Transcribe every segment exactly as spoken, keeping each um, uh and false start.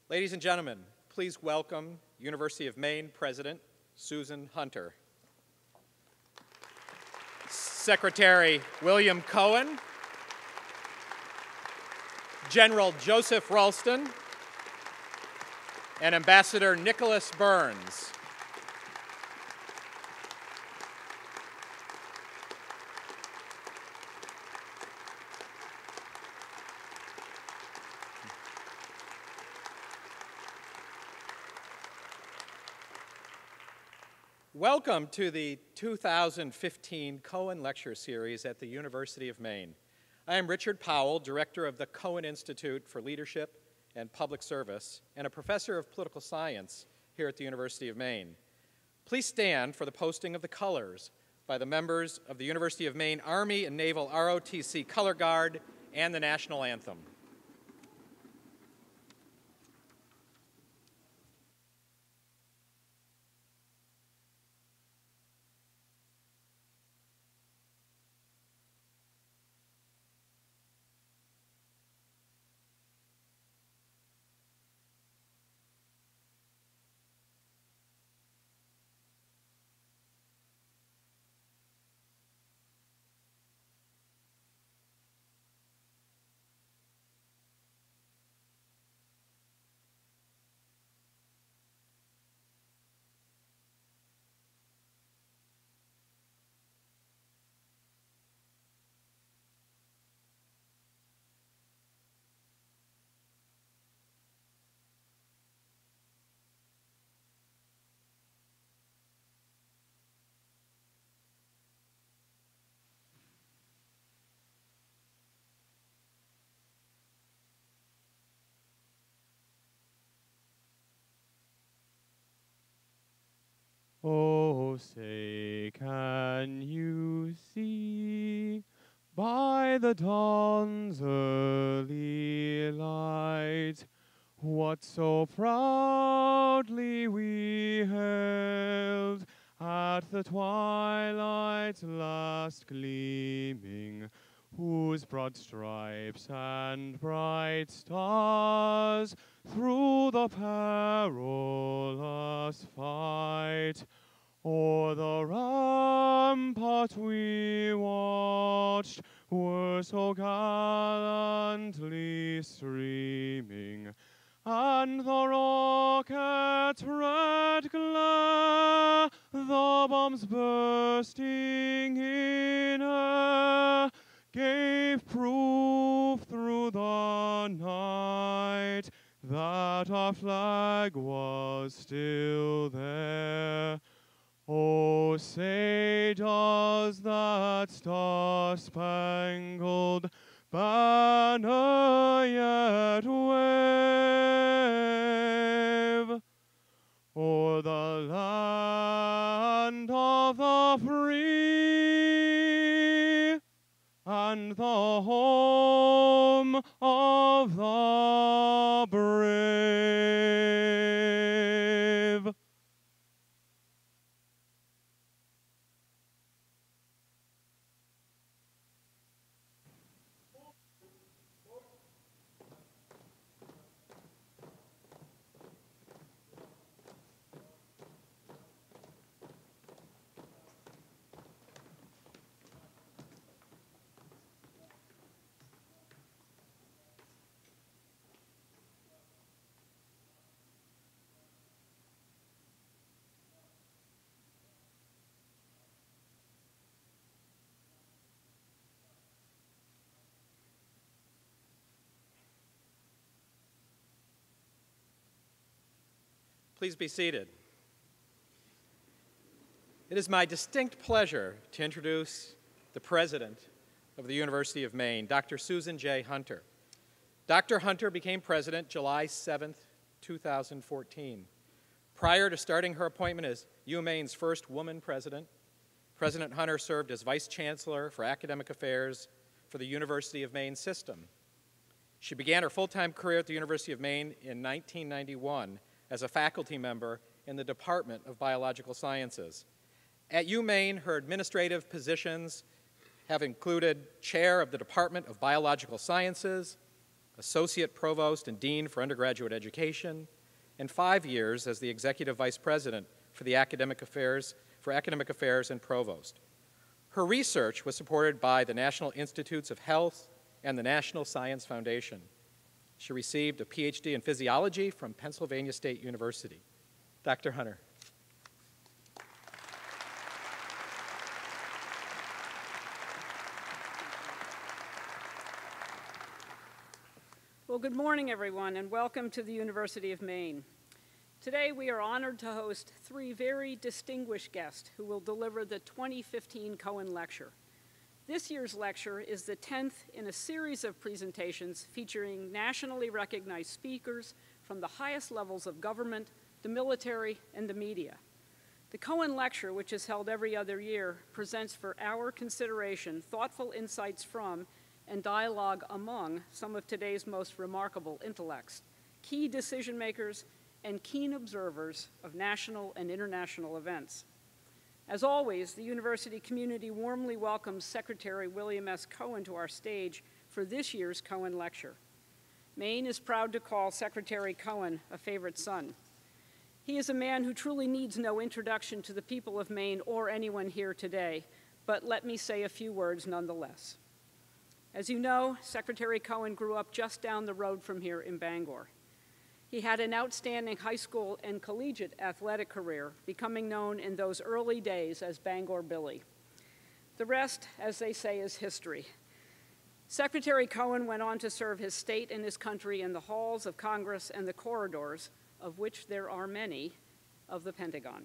Ladies and gentlemen, please welcome University of Maine President Susan Hunter. Secretary William Cohen, General Joseph Ralston, and Ambassador Nicholas Burns. Welcome to the two thousand fifteen Cohen Lecture Series at the University of Maine. I am Richard Powell, Director of the Cohen Institute for Leadership and Public Service, and a Professor of Political Science here at the University of Maine. Please stand for the posting of the colors by the members of the University of Maine Army and Naval R O T C Color Guard and the National Anthem. Oh, say, can you see by the dawn's early light what so proudly we hailed at the twilight's last gleaming, whose broad stripes and bright stars through the perilous fight o'er the rampart we watched were so gallantly streaming, and the rocket's red glare, the bombs bursting in air, gave proof through the night that our flag was still there. Oh, say, does that star-spangled banner yet wave o'er the land of the free and the home of the brave? Please be seated. It is my distinct pleasure to introduce the President of the University of Maine, Doctor Susan J. Hunter. Doctor Hunter became President July seventh, two thousand fourteen. Prior to starting her appointment as U of Maine's first woman president, President Hunter served as Vice Chancellor for Academic Affairs for the University of Maine system. She began her full-time career at the University of Maine in nineteen ninety-one as a faculty member in the Department of Biological Sciences. At UMaine, her administrative positions have included Chair of the Department of Biological Sciences, Associate Provost and Dean for Undergraduate Education, and five years as the Executive Vice President for the Academic Affairs, for Academic Affairs and Provost. Her research was supported by the National Institutes of Health and the National Science Foundation. She received a P H D in physiology from Pennsylvania State University. Doctor Hunter. Well, good morning, everyone, and welcome to the University of Maine. Today, we are honored to host three very distinguished guests who will deliver the twenty fifteen Cohen Lecture. This year's lecture is the tenth in a series of presentations featuring nationally recognized speakers from the highest levels of government, the military, and the media. The Cohen Lecture, which is held every other year, presents for our consideration thoughtful insights from and dialogue among some of today's most remarkable intellects, key decision makers, and keen observers of national and international events. As always, the university community warmly welcomes Secretary William S. Cohen to our stage for this year's Cohen Lecture. Maine is proud to call Secretary Cohen a favorite son. He is a man who truly needs no introduction to the people of Maine or anyone here today, but let me say a few words nonetheless. As you know, Secretary Cohen grew up just down the road from here in Bangor. He had an outstanding high school and collegiate athletic career, becoming known in those early days as Bangor Billy. The rest, as they say, is history. Secretary Cohen went on to serve his state and his country in the halls of Congress and the corridors, of which there are many, of the Pentagon.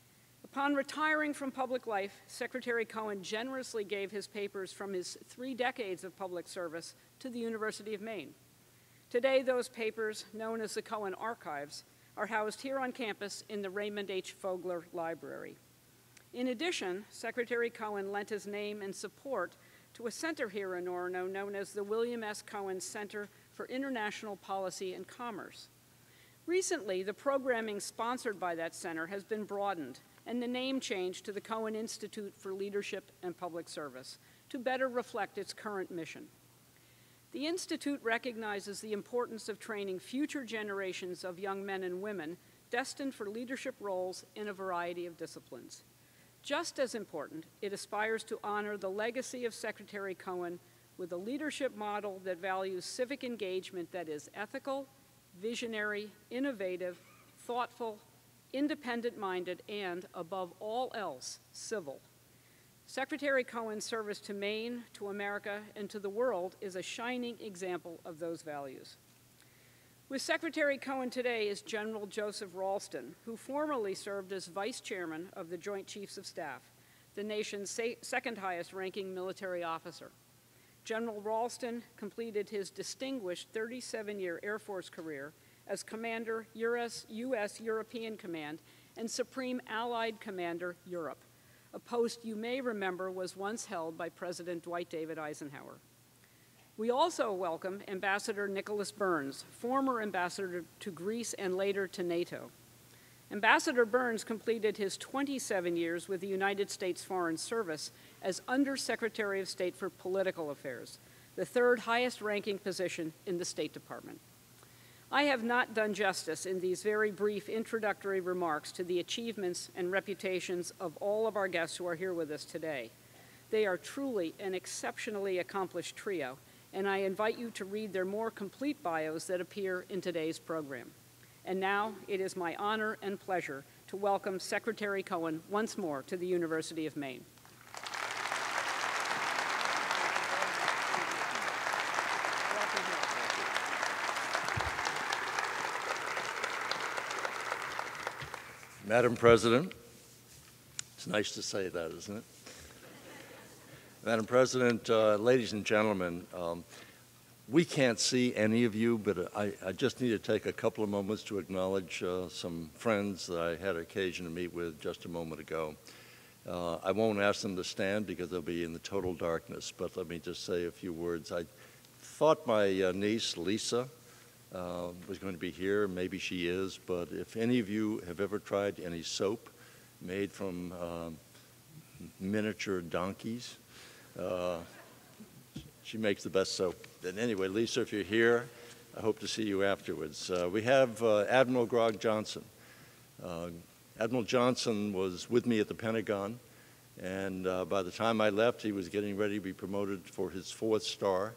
Upon retiring from public life, Secretary Cohen generously gave his papers from his three decades of public service to the University of Maine. Today, those papers, known as the Cohen Archives, are housed here on campus in the Raymond H. Fogler Library. In addition, Secretary Cohen lent his name and support to a center here in Orono known as the William S. Cohen Center for International Policy and Commerce. Recently, the programming sponsored by that center has been broadened and the name changed to the Cohen Institute for Leadership and Public Service to better reflect its current mission. The Institute recognizes the importance of training future generations of young men and women destined for leadership roles in a variety of disciplines. Just as important, it aspires to honor the legacy of Secretary Cohen with a leadership model that values civic engagement that is ethical, visionary, innovative, thoughtful, independent-minded, and, above all else, civil. Secretary Cohen's service to Maine, to America, and to the world is a shining example of those values. With Secretary Cohen today is General Joseph Ralston, who formerly served as Vice Chairman of the Joint Chiefs of Staff, the nation's second highest ranking military officer. General Ralston completed his distinguished thirty-seven year Air Force career as Commander, U S European Command, and Supreme Allied Commander, Europe, a post you may remember was once held by President Dwight David Eisenhower. We also welcome Ambassador Nicholas Burns, former ambassador to Greece and later to NATO. Ambassador Burns completed his twenty-seven years with the United States Foreign Service as Undersecretary of State for Political Affairs, the third highest ranking position in the State Department. I have not done justice in these very brief introductory remarks to the achievements and reputations of all of our guests who are here with us today. They are truly an exceptionally accomplished trio, and I invite you to read their more complete bios that appear in today's program. And now it is my honor and pleasure to welcome Secretary Cohen once more to the University of Maine. Madam President, it's nice to say that, isn't it? Madam President, uh, ladies and gentlemen, um, we can't see any of you, but I, I just need to take a couple of moments to acknowledge uh, some friends that I had occasion to meet with just a moment ago. Uh, I won't ask them to stand because they'll be in the total darkness, but let me just say a few words. I thought my uh, niece, Lisa, Uh, was going to be here. Maybe she is, but if any of you have ever tried any soap made from um, miniature donkeys, uh, she makes the best soap. And anyway, Lisa, if you're here, I hope to see you afterwards. Uh, we have uh, Admiral Grog Johnson. Uh, Admiral Johnson was with me at the Pentagon, and uh, by the time I left, he was getting ready to be promoted for his fourth star.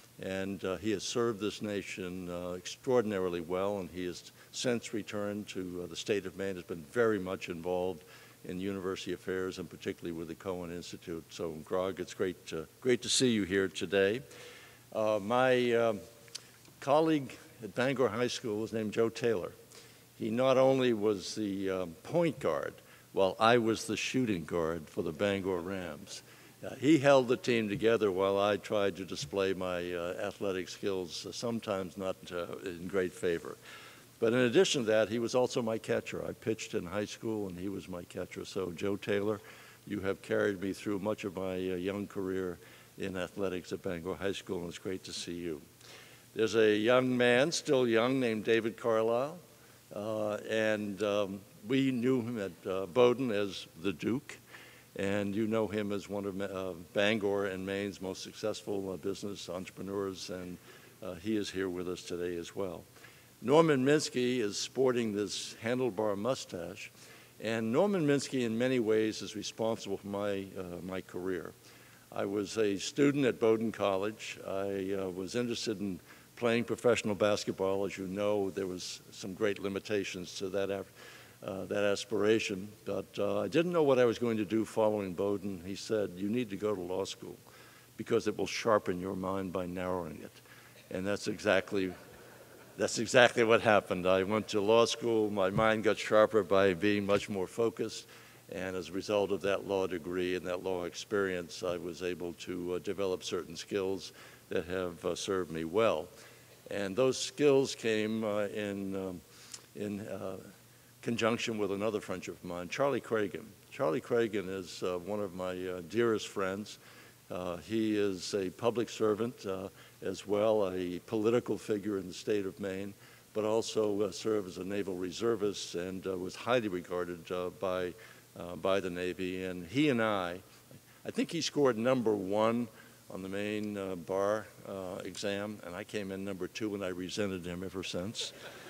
And uh, he has served this nation uh, extraordinarily well, and he has since returned to uh, the state of Maine, has been very much involved in university affairs, and particularly with the Cohen Institute. So, Grog, it's great to, great to see you here today. Uh, my uh, colleague at Bangor High School was named Joe Taylor. He not only was the um, point guard, while I was the shooting guard for the Bangor Rams. Uh, he held the team together while I tried to display my uh, athletic skills, uh, sometimes not uh, in great favor. But in addition to that, he was also my catcher. I pitched in high school, and he was my catcher. So, Joe Taylor, you have carried me through much of my uh, young career in athletics at Bangor High School, and it's great to see you. There's a young man, still young, named David Carlisle, uh, and um, we knew him at uh, Bowdoin as the Duke. And you know him as one of uh, Bangor and Maine's most successful uh, business entrepreneurs, and uh, he is here with us today as well. Norman Minsky is sporting this handlebar mustache, and Norman Minsky in many ways is responsible for my, uh, my career. I was a student at Bowdoin College. I uh, was interested in playing professional basketball. As you know, there was some great limitations to that Uh, that aspiration, but uh, I didn't know what I was going to do following Bowdoin. He said, you need to go to law school because it will sharpen your mind by narrowing it. And that's exactly, that's exactly what happened. I went to law school, my mind got sharper by being much more focused, and as a result of that law degree and that law experience, I was able to uh, develop certain skills that have uh, served me well. And those skills came uh, in, um, in uh, conjunction with another friend of mine, Charlie Cragen. Charlie Cragen is uh, one of my uh, dearest friends. Uh, he is a public servant uh, as well, a political figure in the state of Maine, but also uh, served as a naval reservist and uh, was highly regarded uh, by, uh, by the Navy. And he and I, I think he scored number one on the Maine uh, bar uh, exam, and I came in number two, and I resented him ever since.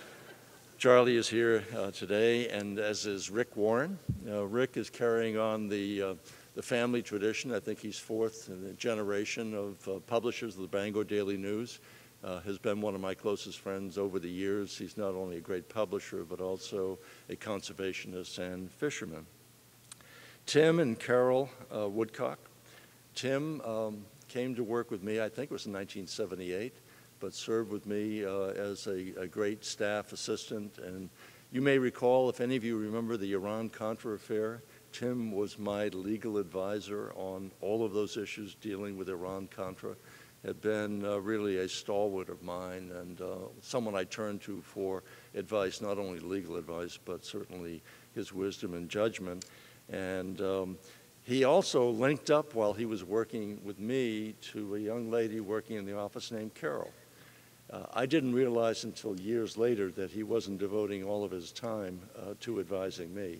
Charlie is here uh, today, and as is Rick Warren. Uh, Rick is carrying on the, uh, the family tradition. I think he's fourth in a generation of uh, publishers of the Bangor Daily News. Uh, has been one of my closest friends over the years. He's not only a great publisher, but also a conservationist and fisherman. Tim and Carol uh, Woodcock. Tim um, came to work with me, I think it was in nineteen seventy-eight. But served with me uh, as a, a great staff assistant. And you may recall, if any of you remember the Iran-Contra affair, Tim was my legal advisor on all of those issues dealing with Iran-Contra. Had been uh, really a stalwart of mine and uh, someone I turned to for advice, not only legal advice, but certainly his wisdom and judgment. And um, he also linked up while he was working with me to a young lady working in the office named Carol. Uh, I didn't realize until years later that he wasn't devoting all of his time uh, to advising me.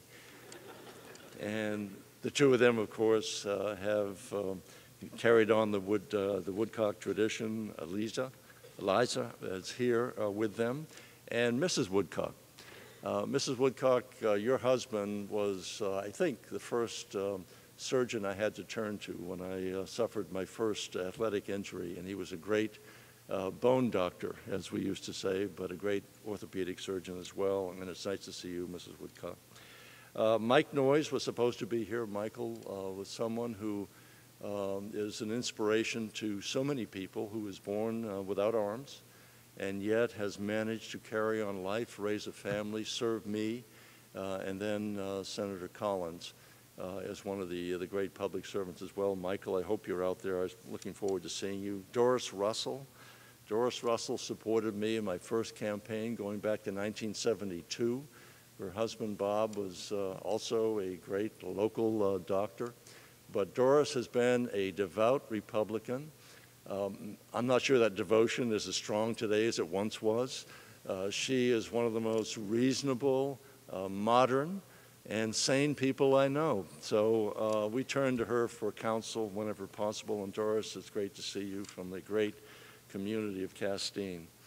And the two of them, of course, uh, have um, carried on the, Wood, uh, the Woodcock tradition. Eliza, Eliza is here uh, with them, and Missus Woodcock. Uh, Missus Woodcock, uh, your husband was, uh, I think, the first um, surgeon I had to turn to when I uh, suffered my first athletic injury, and he was a great Uh, bone doctor, as we used to say, but a great orthopedic surgeon as well, and it's nice to see you, Missus Woodcock. Uh, Mike Noyes was supposed to be here. Michael uh, was someone who um, is an inspiration to so many people, who was born uh, without arms and yet has managed to carry on life, raise a family, serve me, uh, and then uh, Senator Collins uh, as one of the, uh, the great public servants as well. Michael, I hope you're out there. I was looking forward to seeing you. Doris Russell. Doris Russell supported me in my first campaign going back to nineteen seventy-two. Her husband, Bob, was uh, also a great local uh, doctor. But Doris has been a devout Republican. Um, I'm not sure that devotion is as strong today as it once was. Uh, she is one of the most reasonable, uh, modern, and sane people I know. So uh, we turn to her for counsel whenever possible. And Doris, it's great to see you from the great community of Castine.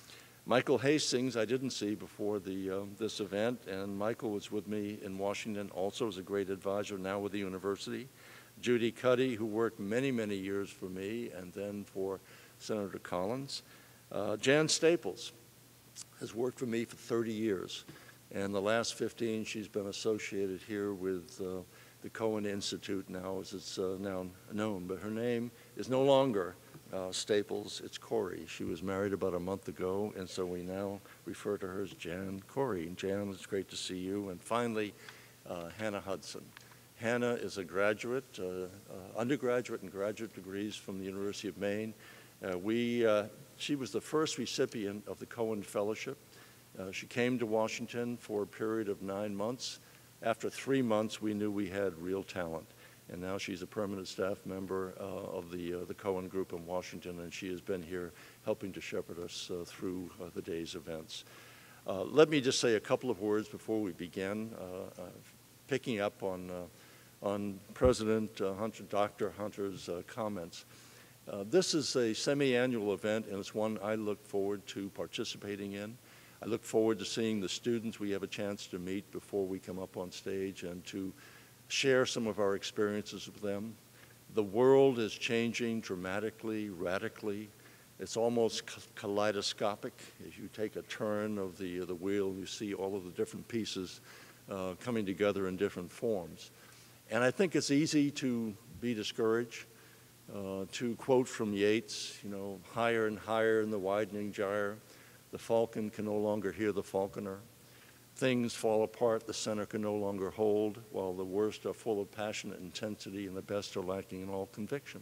Michael Hastings, I didn't see before the, um, this event, and Michael was with me in Washington, also as a great advisor, now with the university. Judy Cuddy, who worked many, many years for me, and then for Senator Collins. Uh, Jan Staples has worked for me for thirty years, and the last fifteen she's been associated here with uh, the Cohen Institute now, as it's uh, now known, but her name is no longer uh, Staples, it's Corey. She was married about a month ago, and so we now refer to her as Jan Corey. And Jan, it's great to see you. And finally, uh, Hannah Hudson. Hannah is a graduate, uh, uh, undergraduate and graduate degrees from the University of Maine. Uh, we, uh, she was the first recipient of the Cohen Fellowship. Uh, she came to Washington for a period of nine months. After three months, we knew we had real talent. And now she's a permanent staff member uh, of the, uh, the Cohen Group in Washington, and she has been here helping to shepherd us uh, through uh, the day's events. Uh, let me just say a couple of words before we begin, uh, uh, picking up on, uh, on President uh, Hunter, Doctor Hunter's uh, comments. Uh, this is a semi-annual event, and it's one I look forward to participating in. I look forward to seeing the students we have a chance to meet before we come up on stage and to share some of our experiences with them. The world is changing dramatically, radically. It's almost kaleidoscopic. As you take a turn of the, the wheel, you see all of the different pieces uh, coming together in different forms. And I think it's easy to be discouraged. Uh, to quote from Yeats, you know, higher and higher in the widening gyre, the falcon can no longer hear the falconer. Things fall apart the center can no longer hold, while the worst are full of passionate intensity and the best are lacking in all conviction.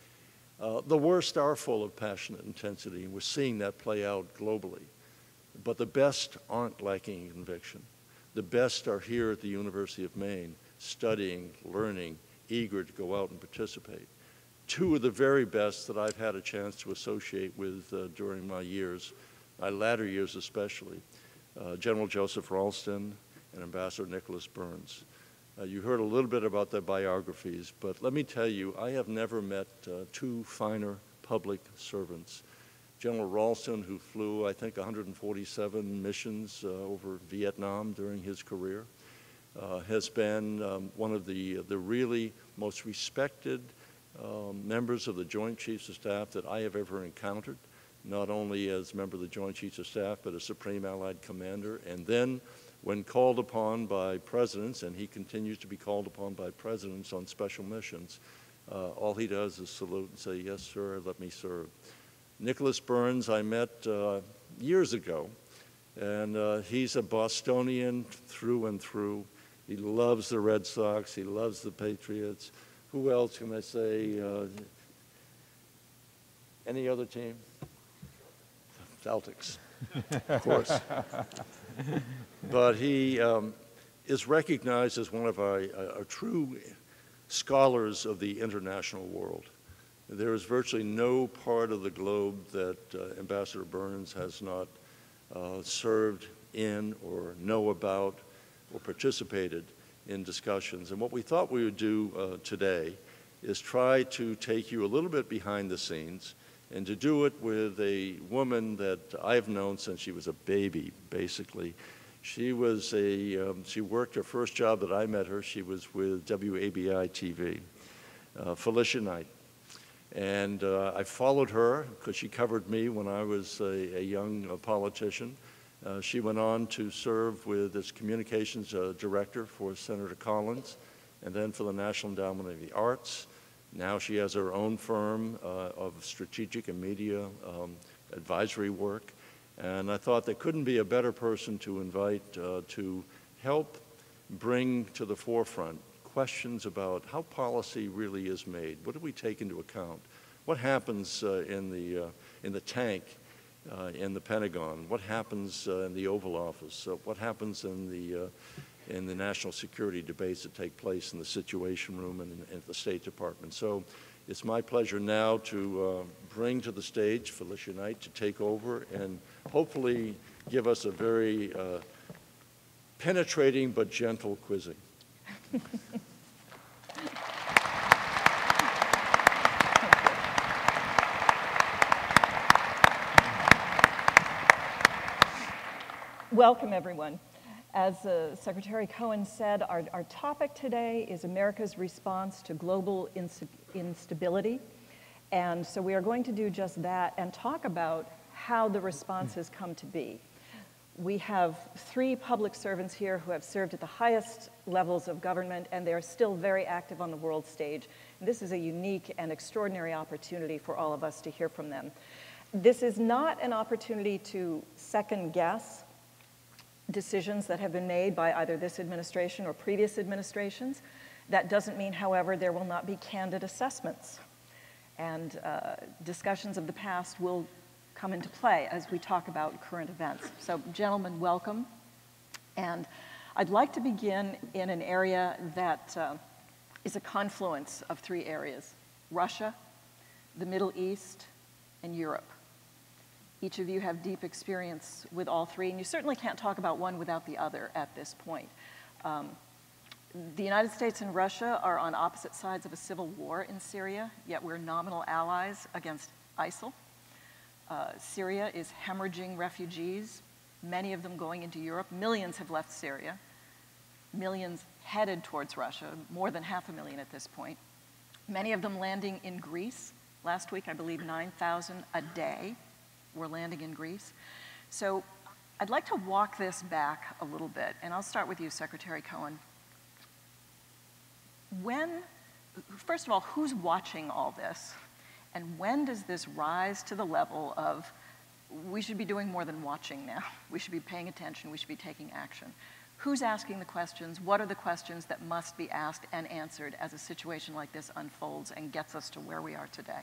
Uh, the worst are full of passionate intensity, and we're seeing that play out globally. But the best aren't lacking in conviction. The best are here at the University of Maine, studying, learning, eager to go out and participate. Two of the very best that I've had a chance to associate with uh, during my years, my latter years especially, uh, General Joseph Ralston and Ambassador Nicholas Burns. Uh, you heard a little bit about their biographies, but let me tell you, I have never met uh, two finer public servants. General Ralston, who flew, I think, one hundred forty-seven missions uh, over Vietnam during his career, uh, has been um, one of the, the really most respected um, members of the Joint Chiefs of Staff that I have ever encountered, not only as member of the Joint Chiefs of Staff, but as Supreme Allied Commander. And then when called upon by presidents, and he continues to be called upon by presidents on special missions, uh, all he does is salute and say, yes, sir, let me serve. Nicholas Burns I met uh, years ago, and uh, he's a Bostonian through and through. He loves the Red Sox, he loves the Patriots. Who else can I say? Uh, any other team? Celtics, of course. But he um, is recognized as one of our, our true scholars of the international world. There is virtually no part of the globe that uh, Ambassador Burns has not uh, served in or know about or participated in discussions. And what we thought we would do uh, today is try to take you a little bit behind the scenes, and to do it with a woman that I've known since she was a baby, basically. She was a, um, she worked her first job that I met her, she was with W A B I T V, uh, Felicia Knight. And uh, I followed her because she covered me when I was a, a young uh, politician. Uh, she went on to serve with as communications uh, director for Senator Collins, and then for the National Endowment of the Arts. Now she has her own firm uh, of strategic and media um, advisory work. And I thought there couldn't be a better person to invite uh, to help bring to the forefront questions about how policy really is made. What do we take into account? What happens uh, in, the, uh, in the tank uh, in the Pentagon? What happens uh, in the Oval Office? Uh, what happens in the, uh, in the national security debates that take place in the Situation Room and in, in the State Department? So it's my pleasure now to uh, bring to the stage Felicia Knight to take over and hopefully give us a very uh, penetrating but gentle quizzing. Welcome, everyone. As uh, Secretary Cohen said, our, our topic today is America's response to global inst instability. And so we are going to do just that and talk about how the response has come to be. We have three public servants here who have served at the highest levels of government, and they are still very active on the world stage. And this is a unique and extraordinary opportunity for all of us to hear from them. This is not an opportunity to second guess decisions that have been made by either this administration or previous administrations. That doesn't mean, however, there will not be candid assessments. And uh, discussions of the past will come into play as we talk about current events. So, gentlemen, welcome. And I'd like to begin in an area that uh, is a confluence of three areas: Russia, the Middle East, and Europe. Each of you have deep experience with all three, and you certainly can't talk about one without the other at this point. Um, the United States and Russia are on opposite sides of a civil war in Syria, yet we're nominal allies against ISIL. Uh, Syria is hemorrhaging refugees, many of them going into Europe. Millions have left Syria. Millions headed towards Russia, more than half a million at this point. Many of them landing in Greece. Last week, I believe nine thousand a day were landing in Greece. So I'd like to walk this back a little bit, and I'll start with you, Secretary Cohen. When, first of all, who's watching all this? And when does this rise to the level of, we should be doing more than watching now. We should be paying attention. We should be taking action. Who's asking the questions? What are the questions that must be asked and answered as a situation like this unfolds and gets us to where we are today?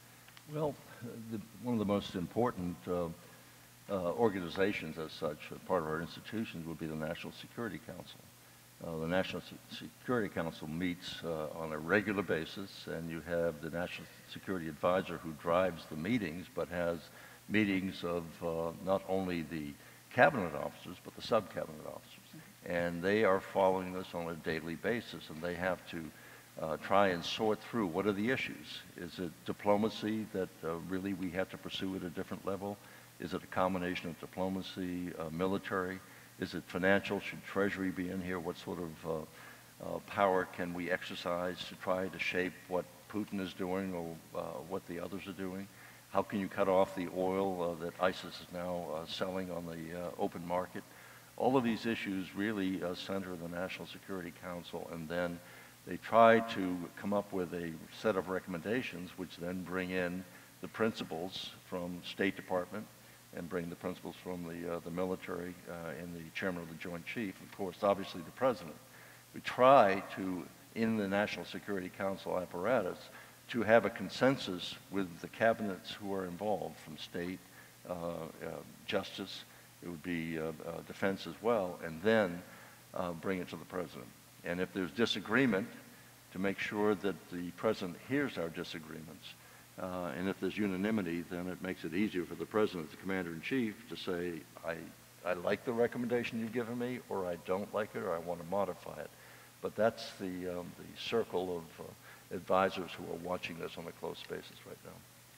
Well, the, one of the most important uh, uh, organizations as such, uh, part of our institutions, would be the National Security Council. Uh, the National Se- Security Council meets uh, on a regular basis, and you have the National Security Advisor who drives the meetings, but has meetings of uh, not only the cabinet officers, but the sub-cabinet officers. And they are following this on a daily basis, and they have to uh, try and sort through what are the issues. Is it diplomacy that uh, really we have to pursue at a different level? Is it a combination of diplomacy, uh, military? Is it financial? Should Treasury be in here? What sort of uh, uh, power can we exercise to try to shape what Putin is doing or uh, what the others are doing? How can you cut off the oil uh, that ISIS is now uh, selling on the uh, open market? All of these issues really uh, center the National Security Council, and then they try to come up with a set of recommendations which then bring in the principals from State Department and bring the principals from the, uh, the military uh, and the chairman of the Joint Chief, of course, obviously the president. We try to, in the National Security Council apparatus, to have a consensus with the cabinets who are involved, from state, uh, uh, justice, it would be uh, uh, defense as well, and then uh, bring it to the president. And if there's disagreement, to make sure that the president hears our disagreements. Uh, and if there's unanimity, then it makes it easier for the president, the commander-in-chief, to say, I, I like the recommendation you've given me, or I don't like it, or I want to modify it. But that's the, um, the circle of uh, advisors who are watching this on a close basis right now.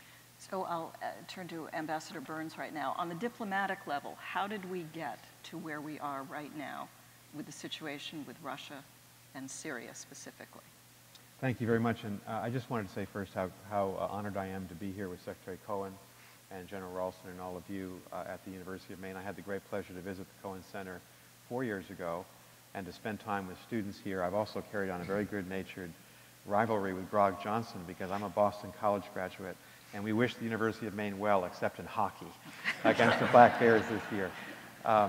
So I'll uh, turn to Ambassador Burns right now. On the diplomatic level, how did we get to where we are right now with the situation with Russia and Syria specifically? Thank you very much, and uh, I just wanted to say first how, how uh, honored I am to be here with Secretary Cohen and General Ralston and all of you uh, at the University of Maine. I had the great pleasure to visit the Cohen Center four years ago and to spend time with students here. I've also carried on a very good-natured rivalry with Grog Johnson because I'm a Boston College graduate, and we wish the University of Maine well, except in hockey, against the Black Bears this year. Um,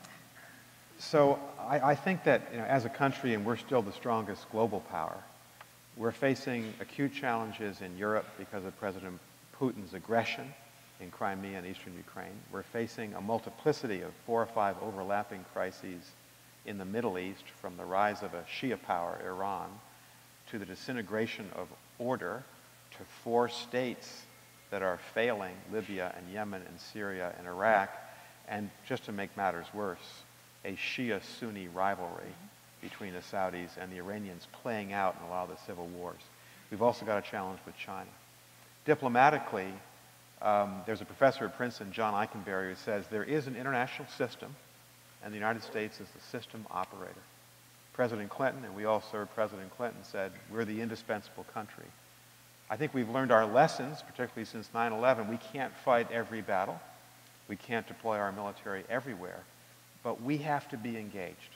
so I, I think that, you know, as a country, and we're still the strongest global power, we're facing acute challenges in Europe because of President Putin's aggression in Crimea and eastern Ukraine. We're facing a multiplicity of four or five overlapping crises in the Middle East, from the rise of a Shia power, Iran, to the disintegration of order, to four states that are failing, Libya and Yemen and Syria and Iraq, and just to make matters worse, a Shia-Sunni rivalry between the Saudis and the Iranians playing out in a lot of the civil wars. We've also got a challenge with China. Diplomatically, um, there's a professor at Princeton, John Eikenberry, who says there is an international system and the United States is the system operator. President Clinton, and we all served President Clinton, said, we're the indispensable country. I think we've learned our lessons, particularly since nine eleven. We can't fight every battle. We can't deploy our military everywhere. But we have to be engaged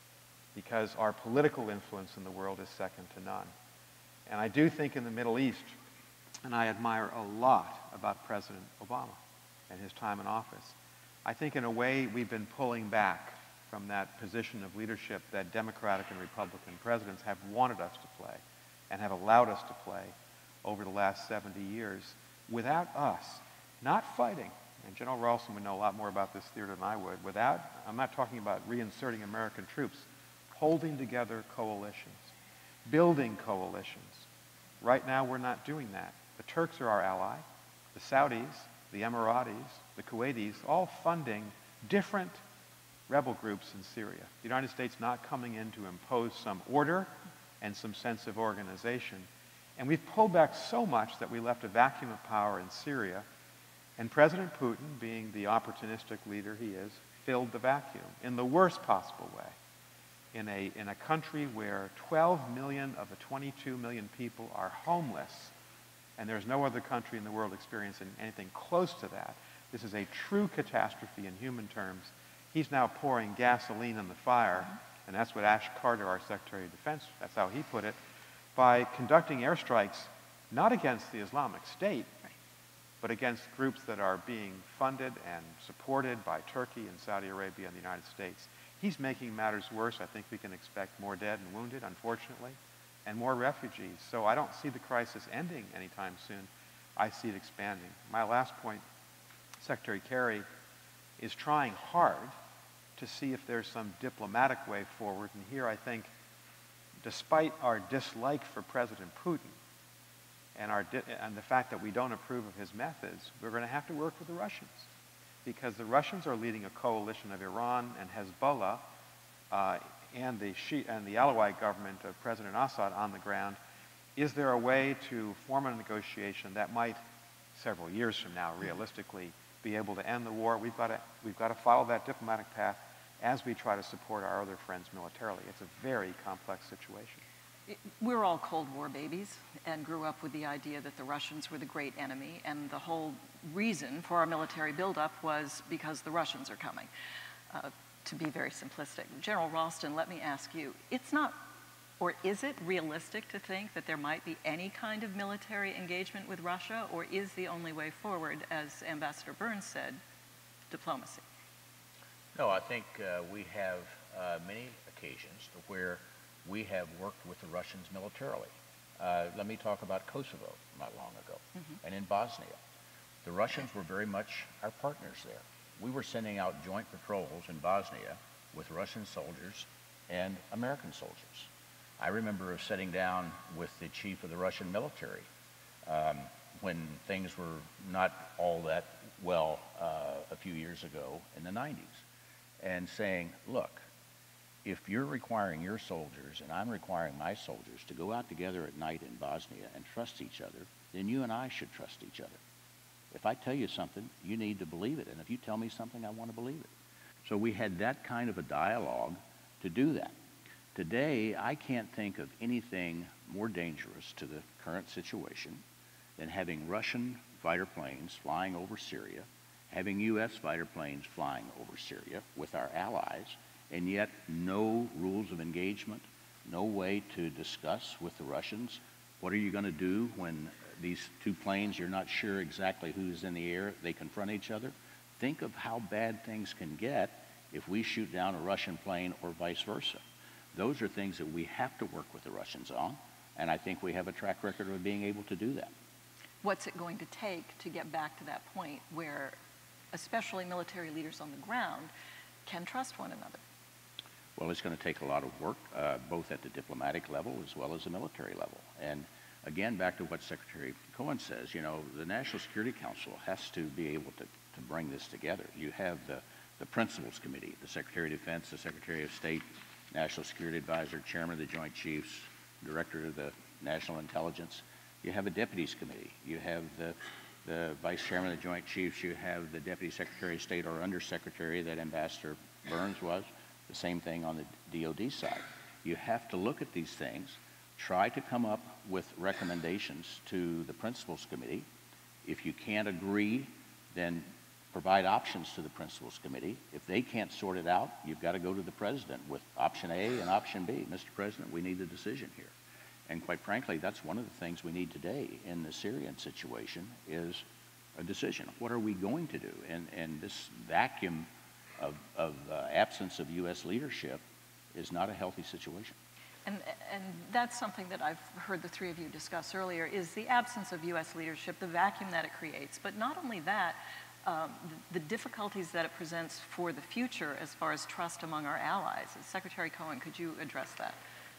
because our political influence in the world is second to none. And I do think in the Middle East, and I admire a lot about President Obama and his time in office, I think in a way we've been pulling back from that position of leadership that Democratic and Republican presidents have wanted us to play and have allowed us to play over the last seventy years without us not fighting, and General Ralston would know a lot more about this theater than I would, without, I'm not talking about reinserting American troops, holding together coalitions, building coalitions. Right now we're not doing that. The Turks are our ally, the Saudis, the Emiratis, the Kuwaitis, all funding different rebel groups in Syria. The United States not coming in to impose some order and some sense of organization. And we've pulled back so much that we left a vacuum of power in Syria. And President Putin, being the opportunistic leader he is, filled the vacuum in the worst possible way. In a, in a country where twelve million of the twenty-two million people are homeless, and there's no other country in the world experiencing anything close to that. This is a true catastrophe in human terms. He's now pouring gasoline on the fire, and that's what Ash Carter, our Secretary of Defense, that's how he put it, by conducting airstrikes not against the Islamic State, but against groups that are being funded and supported by Turkey and Saudi Arabia and the United States. He's making matters worse. I think we can expect more dead and wounded, unfortunately, and more refugees. So I don't see the crisis ending anytime soon. I see it expanding. My last point, Secretary Kerry is trying hard to see if there's some diplomatic way forward. And here I think, despite our dislike for President Putin and, our di and the fact that we don't approve of his methods, we're going to have to work with the Russians, because the Russians are leading a coalition of Iran and Hezbollah uh, and, the Shi and the Alawite government of President Assad on the ground. Is there a way to form a negotiation that might, several years from now, realistically, be able to end the war? We've got to, we've got to follow that diplomatic path as we try to support our other friends militarily. It's a very complex situation. We're all Cold War babies and grew up with the idea that the Russians were the great enemy, and the whole reason for our military buildup was because the Russians are coming. Uh, to be very simplistic, General Ralston, let me ask you, it's not, or is it realistic to think that there might be any kind of military engagement with Russia, or is the only way forward, as Ambassador Burns said, diplomacy? No, I think uh, we have uh, many occasions where we have worked with the Russians militarily. Uh, let me talk about Kosovo not long ago, mm-hmm. and in Bosnia. The Russians were very much our partners there. We were sending out joint patrols in Bosnia with Russian soldiers and American soldiers. I remember sitting down with the chief of the Russian military um, when things were not all that well uh, a few years ago in the nineties, and saying, look, if you're requiring your soldiers and I'm requiring my soldiers to go out together at night in Bosnia and trust each other, then you and I should trust each other. If I tell you something, you need to believe it, and if you tell me something, I want to believe it. So we had that kind of a dialogue to do that. Today, I can't think of anything more dangerous to the current situation than having Russian fighter planes flying over Syria, having U S fighter planes flying over Syria with our allies, and yet no rules of engagement, no way to discuss with the Russians, what are you going to do when these two planes, you're not sure exactly who's in the air, they confront each other? Think of how bad things can get if we shoot down a Russian plane or vice versa. Those are things that we have to work with the Russians on, and I think we have a track record of being able to do that. What's it going to take to get back to that point where especially military leaders on the ground can trust one another? Well, it's going to take a lot of work, uh, both at the diplomatic level as well as the military level. And again, back to what Secretary Cohen says, you know, the National Security Council has to be able to, to bring this together. You have the, the Principals Committee, the Secretary of Defense, the Secretary of State, National Security Advisor, Chairman of the Joint Chiefs, Director of the National Intelligence. You have a Deputies Committee. You have the, the Vice Chairman of the Joint Chiefs. You have the Deputy Secretary of State or Undersecretary that Ambassador Burns was, the same thing on the D O D side. You have to look at these things, try to come up with recommendations to the Principals Committee. If you can't agree, then provide options to the Principals Committee. If they can't sort it out, you've got to go to the President with option A and option B. Mister President, we need a decision here. And quite frankly, that's one of the things we need today in the Syrian situation is a decision. What are we going to do? And, and this vacuum of, of uh, absence of U S leadership is not a healthy situation. And, and that's something that I've heard the three of you discuss earlier, is the absence of U S leadership, the vacuum that it creates. But not only that, um, the, the difficulties that it presents for the future as far as trust among our allies. Secretary Cohen, could you address that?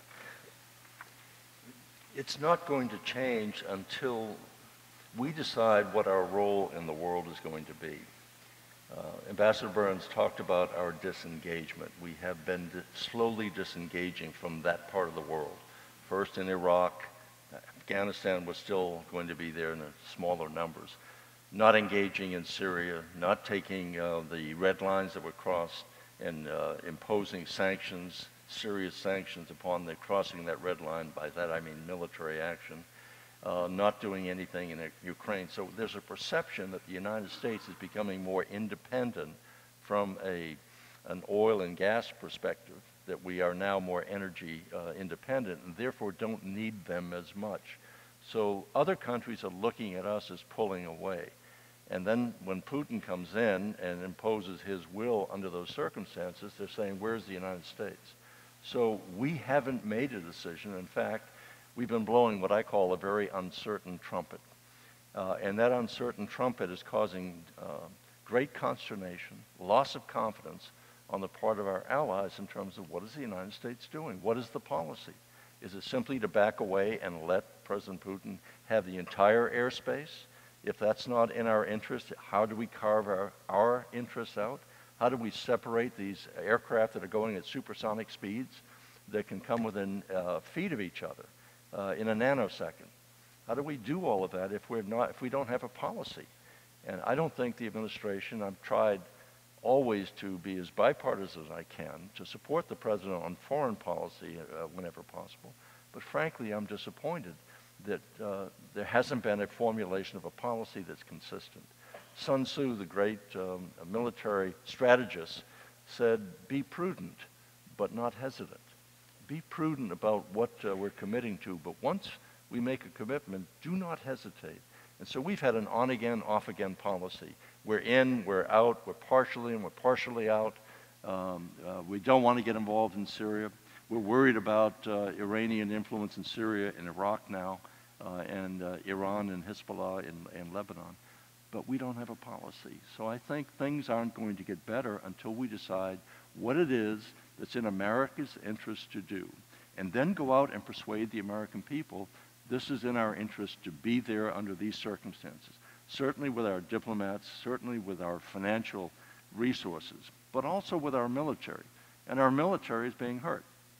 It's not going to change until we decide what our role in the world is going to be. Uh, Ambassador Burns talked about our disengagement. We have been di- slowly disengaging from that part of the world. First in Iraq, Afghanistan was still going to be there in smaller numbers. Not engaging in Syria, not taking uh, the red lines that were crossed and uh, imposing sanctions, serious sanctions upon the crossing that red line. By that I mean military action. Uh, not doing anything in Ukraine. So there's a perception that the United States is becoming more independent from a, an oil and gas perspective, that we are now more energy uh, independent and therefore don't need them as much. So other countries are looking at us as pulling away. And then when Putin comes in and imposes his will under those circumstances, they're saying, where's the United States? So we haven't made a decision. In fact, we've been blowing what I call a very uncertain trumpet. Uh, and that uncertain trumpet is causing uh, great consternation, loss of confidence on the part of our allies in terms of what is the United States doing? What is the policy? Is it simply to back away and let President Putin have the entire airspace? If that's not in our interest, how do we carve our, our interests out? How do we separate these aircraft that are going at supersonic speeds that can come within uh, feet of each other? Uh, in a nanosecond. How do we do all of that if we're not, if we don't have a policy? And I don't think the administration, I've tried always to be as bipartisan as I can to support the president on foreign policy uh, whenever possible. But frankly, I'm disappointed that uh, there hasn't been a formulation of a policy that's consistent. Sun Tzu, the great um, military strategist, said, be prudent, but not hesitant. Be prudent about what uh, we're committing to, but once we make a commitment, do not hesitate. And so we've had an on-again, off-again policy. We're in, we're out, we're partially in, we're partially out. Um, uh, we don't want to get involved in Syria. We're worried about uh, Iranian influence in Syria and Iraq now, uh, and uh, Iran and Hezbollah in, in Lebanon. But we don't have a policy. So I think things aren't going to get better until we decide what it is that's in America's interest to do, and then go out and persuade the American people this is in our interest to be there under these circumstances, certainly with our diplomats, certainly with our financial resources, but also with our military. And our military is being hurt.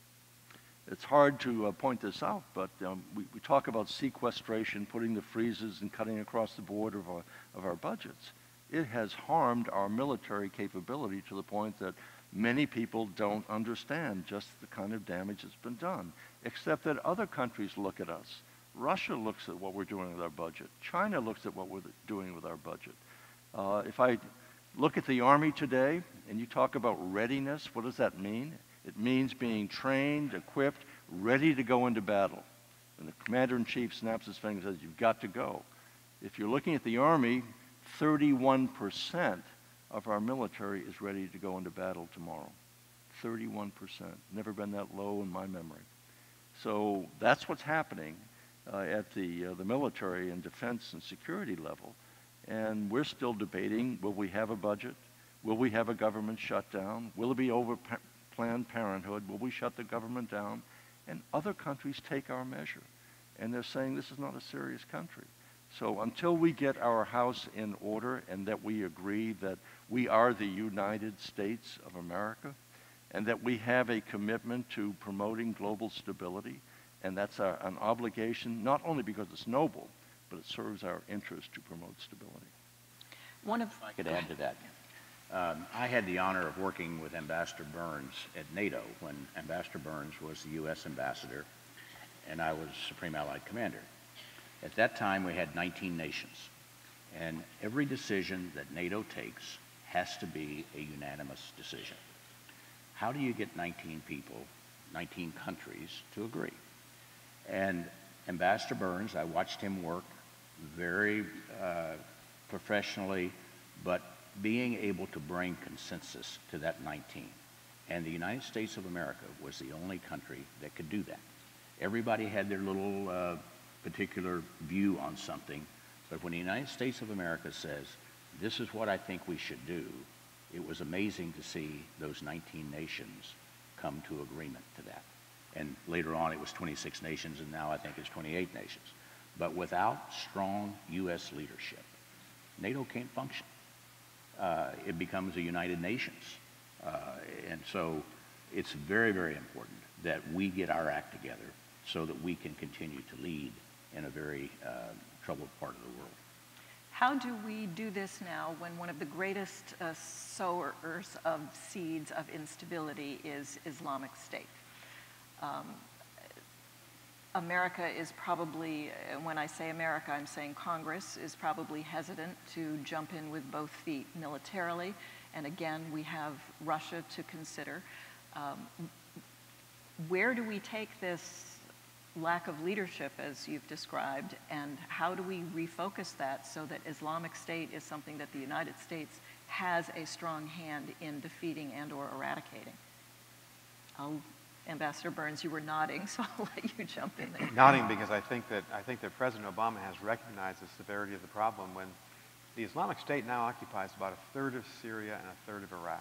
It's hard to uh, point this out, but um, we, we talk about sequestration, putting the freezes and cutting across the border of our, of our budgets. It has harmed our military capability to the point that many people don't understand just the kind of damage that's been done, except that other countries look at us. Russia looks at what we're doing with our budget. China looks at what we're doing with our budget. Uh, if I look at the Army today, and you talk about readiness, what does that mean? It means being trained, equipped, ready to go into battle. When the commander-in-chief snaps his fingers and says, you've got to go. If you're looking at the Army, thirty-one percent of our military is ready to go into battle tomorrow. thirty-one percent. Never been that low in my memory. So that's what's happening uh, at the, uh, the military and defense and security level. And we're still debating, will we have a budget? Will we have a government shutdown? Will it be over pa- Planned Parenthood? Will we shut the government down? And other countries take our measure. And they're saying this is not a serious country. So until we get our house in order and that we agree that we are the United States of America and that we have a commitment to promoting global stability, and that's our, an obligation, not only because it's noble, but it serves our interest to promote stability. One of, If I could add to that. Um, I had the honor of working with Ambassador Burns at NATO when Ambassador Burns was the U S ambassador and I was Supreme Allied Commander. At that time, we had nineteen nations, and every decision that NATO takes has to be a unanimous decision. How do you get nineteen people, nineteen countries to agree? And Ambassador Burns, I watched him work very uh, professionally, but being able to bring consensus to that nineteen. And the United States of America was the only country that could do that. Everybody had their little uh, particular view on something, but when the United States of America says, this is what I think we should do, it was amazing to see those nineteen nations come to agreement to that. And later on it was twenty-six nations, and now I think it's twenty-eight nations. But without strong U S leadership, NATO can't function. Uh, it becomes a United Nations. Uh, and so it's very, very important that we get our act together so that we can continue to lead in a very uh, troubled part of the world. How do we do this now when one of the greatest uh, sowers of seeds of instability is Islamic State? Um, America is probably, when I say America, I'm saying Congress is probably hesitant to jump in with both feet militarily. And again, we have Russia to consider. Um, where do we take this lack of leadership, as you've described, and how do we refocus that so that Islamic State is something that the United States has a strong hand in defeating and or eradicating? I'll Ambassador Burns, you were nodding, so I'll let you jump in there. Nodding because I think that I think that President Obama has recognized the severity of the problem when the Islamic State now occupies about a third of Syria and a third of Iraq.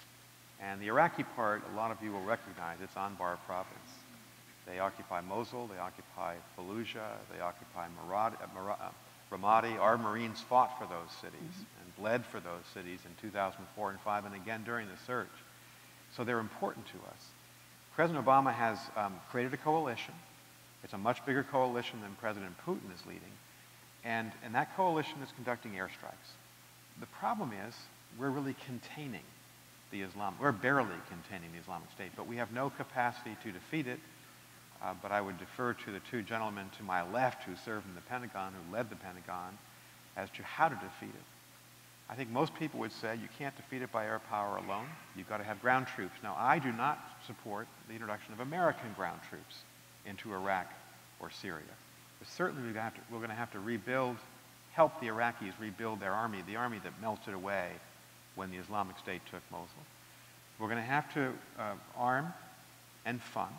And the Iraqi part, a lot of you will recognize, it's Anbar province. They occupy Mosul, they occupy Fallujah, they occupy Marad, uh, Marad, uh, Ramadi. Our Marines fought for those cities mm-hmm. and bled for those cities in two thousand four and five and again during the surge. So they're important to us. President Obama has um, created a coalition. It's a much bigger coalition than President Putin is leading. And, and that coalition is conducting airstrikes. The problem is we're really containing the Islam. We're barely containing the Islamic State, but we have no capacity to defeat it. Uh, but I would defer to the two gentlemen to my left who served in the Pentagon, who led the Pentagon, as to how to defeat it. I think most people would say you can't defeat it by air power alone. You've got to have ground troops. Now, I do not support the introduction of American ground troops into Iraq or Syria. But certainly we're going to have to, we're going to, have to rebuild, help the Iraqis rebuild their army, the army that melted away when the Islamic State took Mosul. We're going to have to uh, arm and fund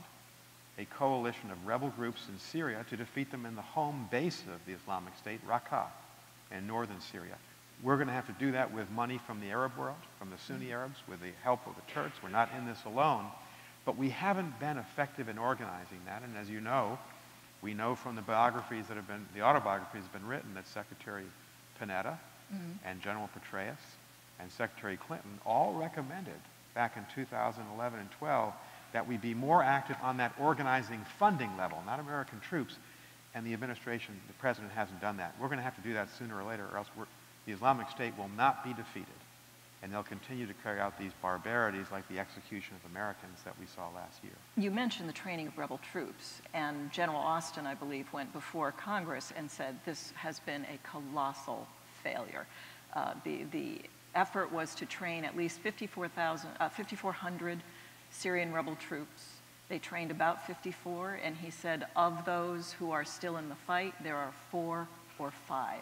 a coalition of rebel groups in Syria to defeat them in the home base of the Islamic State, Raqqa, in northern Syria. We're going to have to do that with money from the Arab world, from the Sunni Arabs, with the help of the Turks. We're not in this alone, but we haven't been effective in organizing that. And as you know, we know from the biographies that have been, the autobiographies that have been written, that Secretary Panetta mm-hmm. and General Petraeus and Secretary Clinton all recommended back in two thousand eleven and twelve that we be more active on that organizing funding level, not American troops. And the administration, the president hasn't done that. We're going to have to do that sooner or later, or else we're, the Islamic State will not be defeated. And they'll continue to carry out these barbarities like the execution of Americans that we saw last year. You mentioned the training of rebel troops, and General Austin, I believe, went before Congress and said this has been a colossal failure. Uh, the, the effort was to train at least fifty-four thousand, uh, fifty-four hundred Syrian rebel troops. They trained about fifty-four, and he said of those who are still in the fight, there are four or five.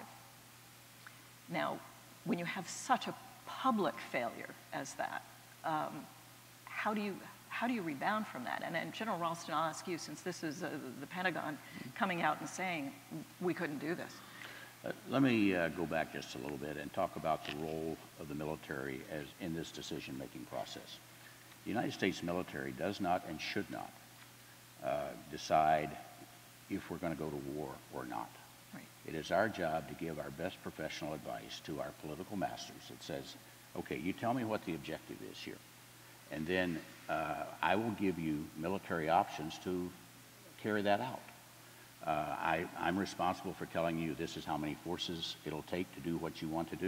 Now, when you have such a public failure as that, um, how do you how do you rebound from that? And, and General Ralston, I'll ask you, since this is uh, the Pentagon coming out and saying we couldn't do this. Uh, let me uh, go back just a little bit and talk about the role of the military as in this decision-making process. The United States military does not and should not uh, decide if we're going to go to war or not. Right. It is our job to give our best professional advice to our political masters that says, okay, you tell me what the objective is here. And then uh, I will give you military options to carry that out. Uh, I, I'm responsible for telling you this is how many forces it'll take to do what you want to do,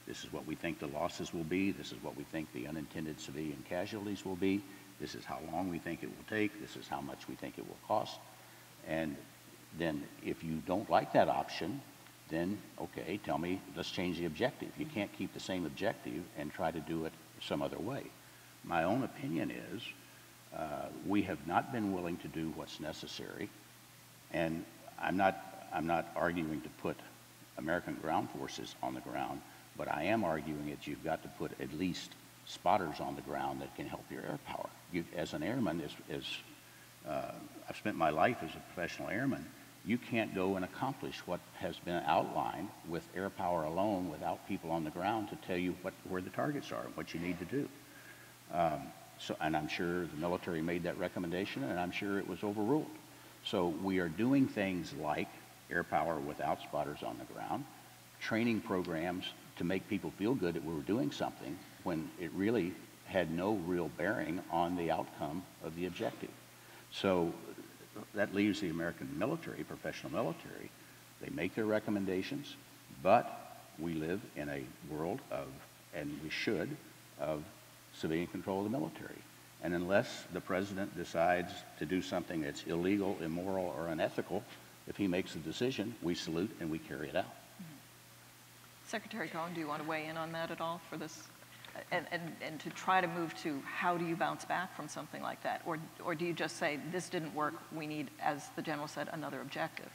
This is what we think the losses will be. This is what we think the unintended civilian casualties will be. This is how long we think it will take. This is how much we think it will cost. And then if you don't like that option, then, okay, tell me, let's change the objective. You can't keep the same objective and try to do it some other way. My own opinion is uh, we have not been willing to do what's necessary. And I'm not, I'm not arguing to put American ground forces on the ground, but I am arguing that you've got to put at least spotters on the ground that can help your air power. You, as an airman, as, as uh, I've spent my life as a professional airman, you can't go and accomplish what has been outlined with air power alone without people on the ground to tell you what, where the targets are and what you need to do. Um, so, and I'm sure the military made that recommendation, and I'm sure it was overruled. So we are doing things like air power without spotters on the ground, training programs to make people feel good that we were doing something when it really had no real bearing on the outcome of the objective. So that leaves the American military, professional military. They make their recommendations, but we live in a world of, and we should, of civilian control of the military. And unless the president decides to do something that's illegal, immoral, or unethical, if he makes a decision, we salute and we carry it out. Secretary Cohen, do you want to weigh in on that at all for this? And, and, and to try to move to how do you bounce back from something like that? Or, or do you just say, this didn't work, we need, as the general said, another objective?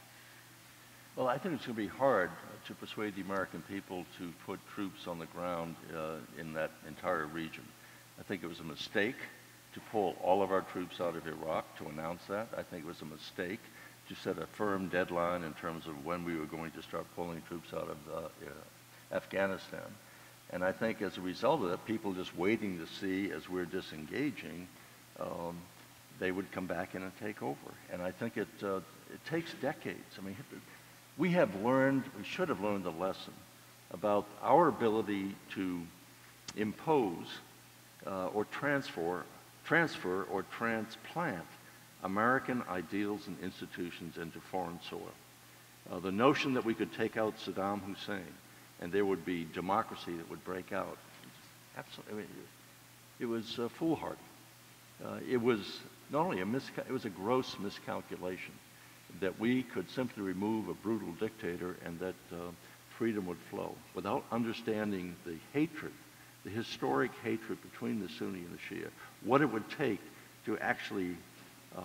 Well, I think it's going to be hard to persuade the American people to put troops on the ground uh, in that entire region. I think it was a mistake to pull all of our troops out of Iraq, to announce that. I think it was a mistake to set a firm deadline in terms of when we were going to start pulling troops out of uh, uh, Afghanistan. And I think as a result of that, people just waiting to see as we're disengaging, um, they would come back in and take over. And I think it, uh, it takes decades. I mean, we have learned, we should have learned a lesson about our ability to impose uh, or transfer, transfer or transplant American ideals and institutions into foreign soil. Uh, the notion that we could take out Saddam Hussein and there would be democracy that would break out, absolutely, I mean, it was uh, foolhardy. Uh, it was not only a miscal- it was a gross miscalculation that we could simply remove a brutal dictator and that uh, freedom would flow without understanding the hatred, the historic hatred between the Sunni and the Shia, what it would take to actually uh,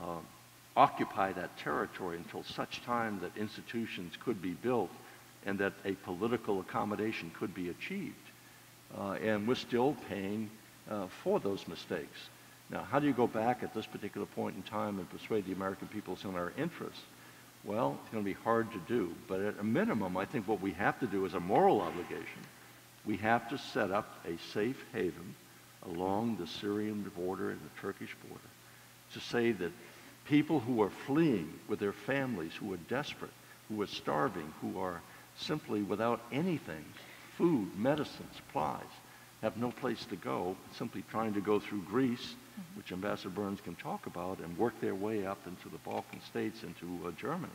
occupy that territory until such time that institutions could be built and that a political accommodation could be achieved. Uh, and we're still paying uh, for those mistakes. Now, how do you go back at this particular point in time and persuade the American people it's in our interests? Well, it's going to be hard to do, but at a minimum, I think what we have to do is a moral obligation. We have to set up a safe haven along the Syrian border and the Turkish border to say that people who are fleeing with their families, who are desperate, who are starving, who are simply without anything, food, medicine, supplies, have no place to go, simply trying to go through Greece, mm-hmm. which Ambassador Burns can talk about, and work their way up into the Balkan states, into uh, Germany.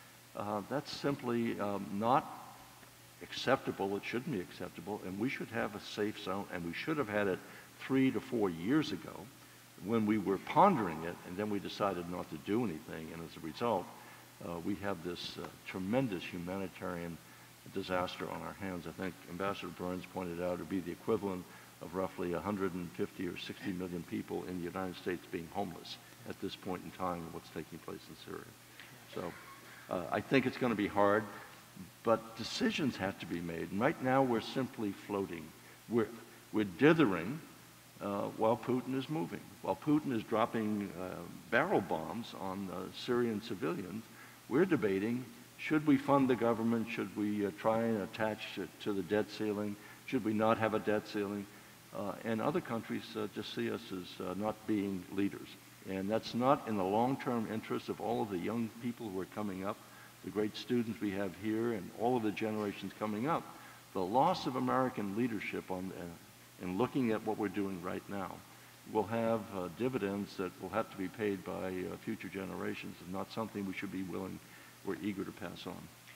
Uh, that's simply um, not acceptable. It shouldn't be acceptable, and we should have a safe zone, and we should have had it three to four years ago when we were pondering it, and then we decided not to do anything, and as a result, uh, we have this uh, tremendous humanitarian disaster on our hands. I think Ambassador Burns pointed out it would be the equivalent of roughly one hundred fifty or sixty million people in the United States being homeless at this point in time of what's taking place in Syria. So uh, I think it's going to be hard, but decisions have to be made. And right now we're simply floating. We're, we're dithering uh, while Putin is moving. While Putin is dropping uh, barrel bombs on uh, Syrian civilians, we're debating, should we fund the government? Should we uh, try and attach it to the debt ceiling? Should we not have a debt ceiling? Uh, and other countries uh, just see us as uh, not being leaders. And that's not in the long-term interest of all of the young people who are coming up, the great students we have here, and all of the generations coming up. The loss of American leadership on, uh, in looking at what we're doing right now will have uh, dividends that will have to be paid by uh, future generations, and not something we should be willing or eager to pass on.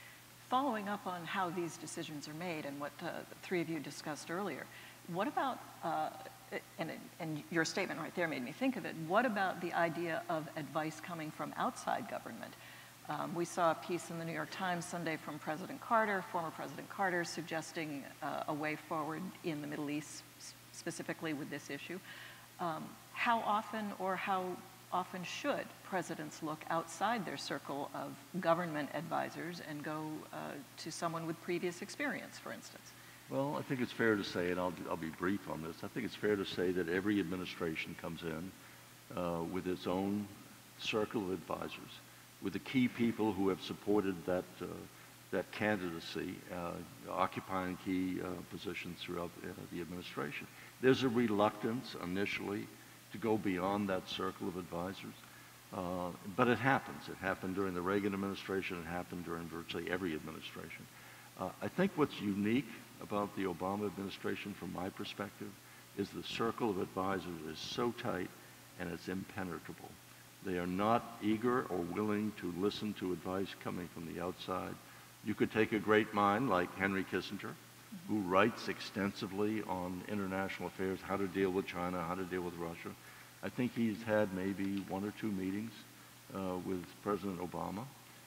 following up on how these decisions are made and what uh, the three of you discussed earlier, what about, uh, and, and your statement right there made me think of it, what about the idea of advice coming from outside government? Um, we saw a piece in the New York Times Sunday from President Carter, former President Carter, suggesting uh, a way forward in the Middle East, specifically with this issue. Um, how often or how often should presidents look outside their circle of government advisors and go uh, to someone with previous experience, for instance? Well, I think it's fair to say, and I'll, I'll be brief on this, I think it's fair to say that every administration comes in uh, with its own circle of advisors, with the key people who have supported that, uh, that candidacy, uh, occupying key uh, positions throughout uh, the administration. There's a reluctance initially to go beyond that circle of advisors, uh, but it happens. It happened during the Reagan administration. It happened during virtually every administration. Uh, I think what's unique about the Obama administration, from my perspective, is the circle of advisors is so tight and it's impenetrable. They are not eager or willing to listen to advice coming from the outside. You could take a great mind like Henry Kissinger, who writes extensively on international affairs, how to deal with China, how to deal with Russia. I think he's had maybe one or two meetings uh, with President Obama.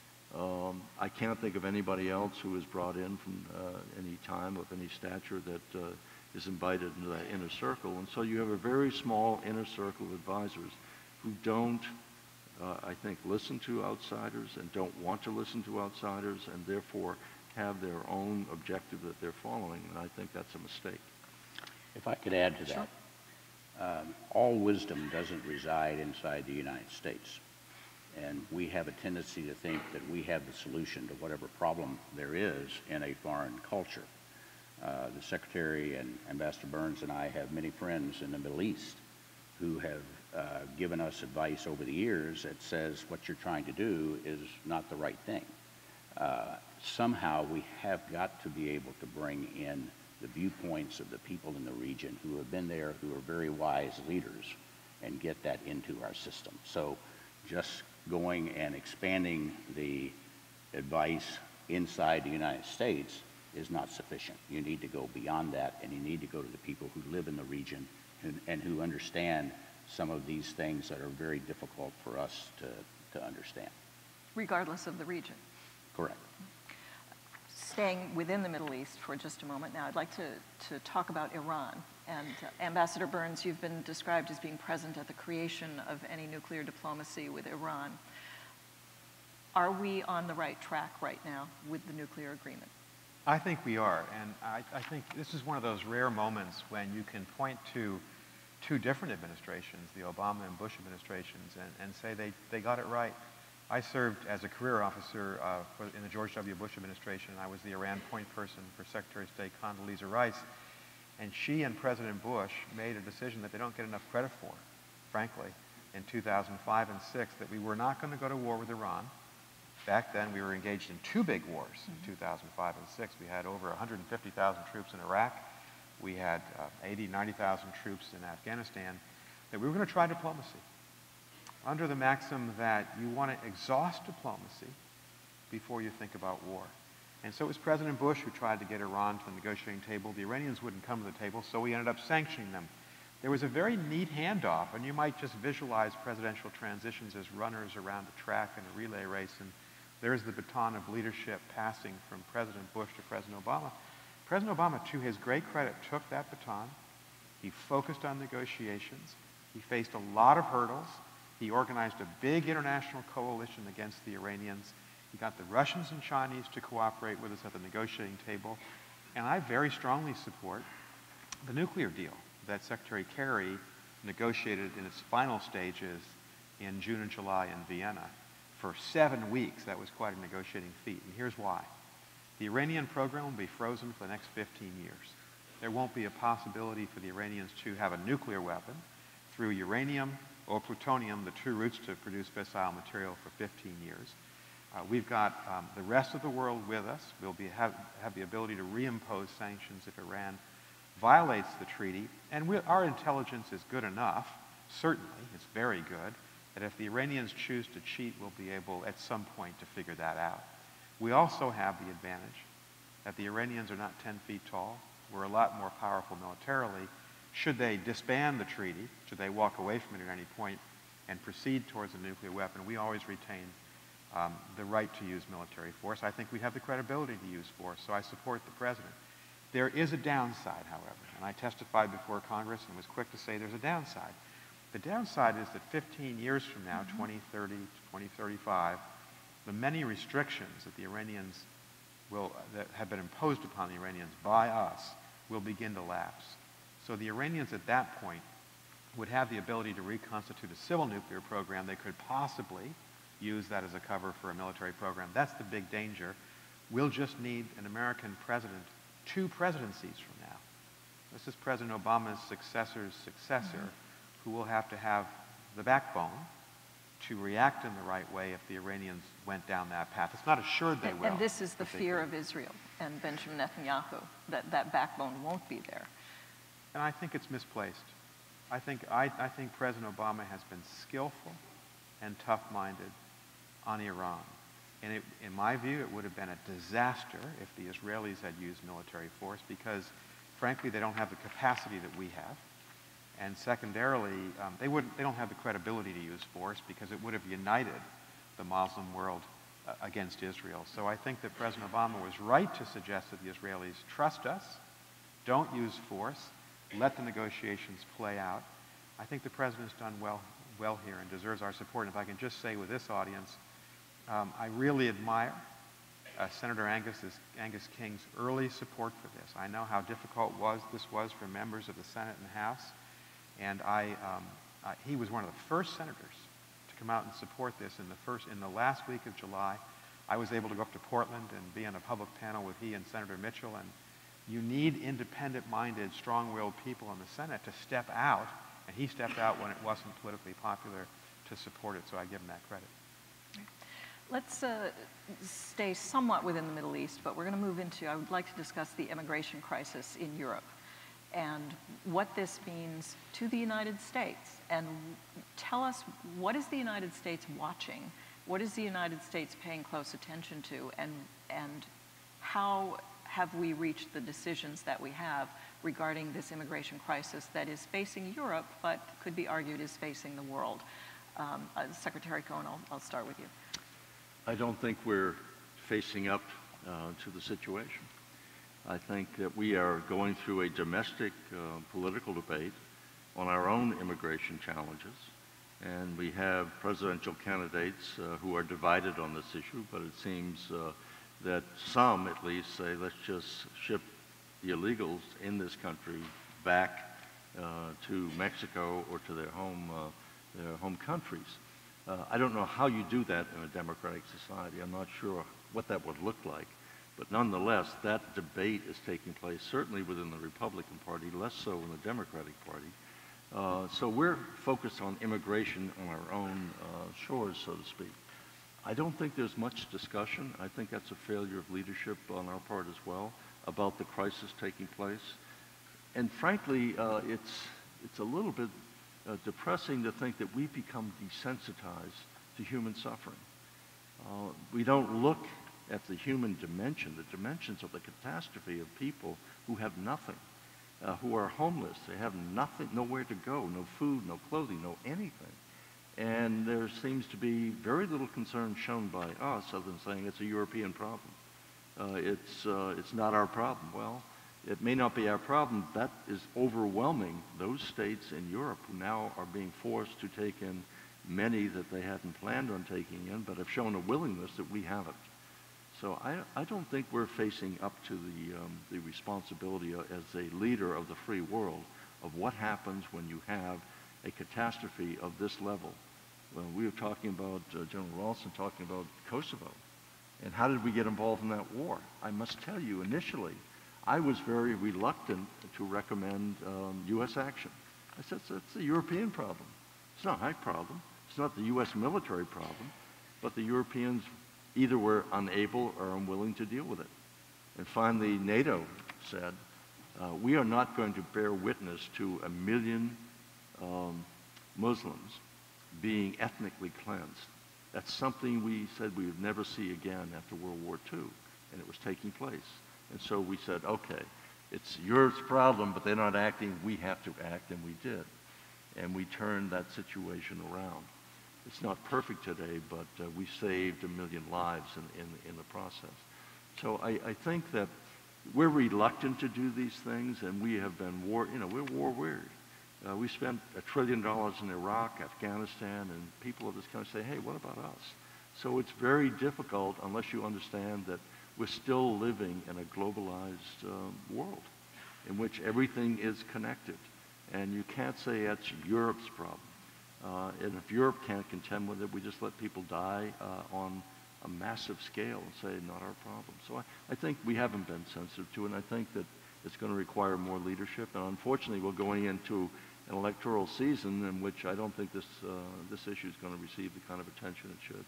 Um, I can't think of anybody else who is brought in from uh, any time of any stature that uh, is invited into that inner circle. And so you have a very small inner circle of advisors who don't, uh, I think, listen to outsiders and don't want to listen to outsiders, and therefore have their own objective that they're following, and I think that's a mistake. If I could add to Sure. that, um, all wisdom doesn't reside inside the United States. And we have a tendency to think that we have the solution to whatever problem there is in a foreign culture. Uh, the Secretary and Ambassador Burns and I have many friends in the Middle East who have uh, given us advice over the years that says what you're trying to do is not the right thing. Uh, somehow we have got to be able to bring in the viewpoints of the people in the region who have been there, who are very wise leaders, and get that into our system. So just going and expanding the advice inside the United States is not sufficient. You need to go beyond that, and you need to go to the people who live in the region and, and who understand some of these things that are very difficult for us to, to understand. Regardless of the region. Correct. Staying within the Middle East for just a moment now, I'd like to, to talk about Iran. And uh, Ambassador Burns, you've been described as being present at the creation of any nuclear diplomacy with Iran. Are we on the right track right now with the nuclear agreement? I think we are, and I, I think this is one of those rare moments when you can point to two different administrations, the Obama and Bush administrations, and, and say they, they got it right. I served as a career officer uh, for, in the George W. Bush administration. I was the Iran point person for Secretary of State Condoleezza Rice. And she and President Bush made a decision that they don't get enough credit for, frankly, in two thousand five and six, that we were not going to go to war with Iran. Back then, we were engaged in two big wars in two thousand five and six. We had over one hundred fifty thousand troops in Iraq. We had uh, eighty, ninety thousand troops in Afghanistan. That we were going to try diplomacy under the maxim that you want to exhaust diplomacy before you think about war. And so it was President Bush who tried to get Iran to the negotiating table. The Iranians wouldn't come to the table, so we ended up sanctioning them. There was a very neat handoff, and you might just visualize presidential transitions as runners around a track in a relay race, and there's the baton of leadership passing from President Bush to President Obama. President Obama, to his great credit, took that baton. He focused on negotiations. He faced a lot of hurdles. He organized a big international coalition against the Iranians. He got the Russians and Chinese to cooperate with us at the negotiating table. And I very strongly support the nuclear deal that Secretary Canney negotiated in its final stages in June and July in Vienna. For seven weeks, that was quite a negotiating feat. And here's why. The Iranian program will be frozen for the next fifteen years. There won't be a possibility for the Iranians to have a nuclear weapon through uranium or plutonium, the two routes to produce fissile material, for fifteen years. Uh, we've got um, the rest of the world with us. We'll be, have, have the ability to reimpose sanctions if Iran violates the treaty. And we, our intelligence is good enough, certainly, it's very good, that if the Iranians choose to cheat, we'll be able at some point to figure that out. We also have the advantage that the Iranians are not ten feet tall. We're a lot more powerful militarily. Should they disband the treaty, should they walk away from it at any point and proceed towards a nuclear weapon, we always retain um, the right to use military force. I think we have the credibility to use force, so I support the president. There is a downside, however, and I testified before Congress and was quick to say there's a downside. The downside is that fifteen years from now, mm-hmm. twenty thirty, twenty thirty-five, the many restrictions that the Iranians will, that have been imposed upon the Iranians by us will begin to lapse. So the Iranians at that point would have the ability to reconstitute a civil nuclear program. They could possibly use that as a cover for a military program. That's the big danger. We'll just need an American president two presidencies from now. This is President Obama's successor's successor, mm-hmm. who will have to have the backbone to react in the right way if the Iranians went down that path. It's not assured they and, will. And this is the fear of Israel and Benjamin Netanyahu, that that backbone won't be there. And I think it's misplaced. I think, I, I think President Obama has been skillful and tough-minded on Iran. And it, in my view, it would have been a disaster if the Israelis had used military force because, frankly, they don't have the capacity that we have. And secondarily, um, they, wouldn't, they don't have the credibility to use force because it would have united the Muslim world uh, against Israel. So I think that President Obama was right to suggest that the Israelis trust us, don't use force, let the negotiations play out. I think the president's done well, well here and deserves our support. And if I can just say with this audience, um, I really admire uh, Senator Angus's, Angus King's early support for this. I know how difficult was this was for members of the Senate and House. And I, um, uh, he was one of the first senators to come out and support this. In the first, in the last week of July, I was able to go up to Portland and be on a public panel with he and Senator Mitchell. And you need independent-minded, strong-willed people in the Senate to step out. And he stepped out when it wasn't politically popular to support it. So I give him that credit. Let's uh, stay somewhat within the Middle East, but we're going to move into, I would like to discuss the immigration crisis in Europe and what this means to the United States. And tell us, what is the United States watching? What is the United States paying close attention to? And, and how have we reached the decisions that we have regarding this immigration crisis that is facing Europe, but could be argued is facing the world? Um, uh, Secretary Cohen, I'll, I'll start with you. I don't think we're facing up uh, to the situation. I think that we are going through a domestic uh, political debate on our own immigration challenges, and we have presidential candidates uh, who are divided on this issue, but it seems uh, that some, at least, say let's just ship the illegals in this country back uh, to Mexico or to their home, uh, their home countries. Uh, I don't know how you do that in a democratic society. I'm not sure what that would look like. But nonetheless, that debate is taking place, certainly within the Republican Party, less so in the Democratic Party. Uh, so we're focused on immigration on our own uh, shores, so to speak. I don't think there's much discussion. I think that's a failure of leadership on our part as well about the crisis taking place. And frankly, uh, it's, it's a little bit uh, depressing to think that we've become desensitized to human suffering. Uh, we don't look at the human dimension, the dimensions of the catastrophe of people who have nothing, uh, who are homeless. They have nothing, nowhere to go, no food, no clothing, no anything. And there seems to be very little concern shown by us other than saying it's a European problem. Uh, it's, uh, it's not our problem. Well, it may not be our problem. That is overwhelming those states in Europe who now are being forced to take in many that they hadn't planned on taking in, but have shown a willingness that we haven't. So I, I don't think we're facing up to the, um, the responsibility as a leader of the free world of what happens when you have a catastrophe of this level. Well, we were talking about, uh, General Ralston talking about Kosovo. And how did we get involved in that war? I must tell you, initially, I was very reluctant to recommend um, U S action. I said, it's a European problem. It's not my problem. It's not the U S military problem, but the Europeans either were unable or unwilling to deal with it. And finally, NATO said, uh, we are not going to bear witness to a million um, Muslims being ethnically cleansed. That's something we said we would never see again after World War Two, and it was taking place. And so we said, okay, it's Europe's problem, but they're not acting, we have to act, and we did. And we turned that situation around. It's not perfect today, but uh, we saved a million lives in, in, in the process. So I, I think that we're reluctant to do these things, and we have been war, you know, we're war weary. Uh, we spent a trillion dollars in Iraq, Afghanistan, and people of this country say, hey, what about us? So it's very difficult unless you understand that we're still living in a globalized um, world in which everything is connected. And you can't say that's Europe's problem. Uh, and if Europe can't contend with it, we just let people die uh, on a massive scale and say, not our problem. So I, I think we haven't been sensitive to it, and I think that it's going to require more leadership. And unfortunately, we're going into an electoral season in which I don't think this, uh, this issue is going to receive the kind of attention it should.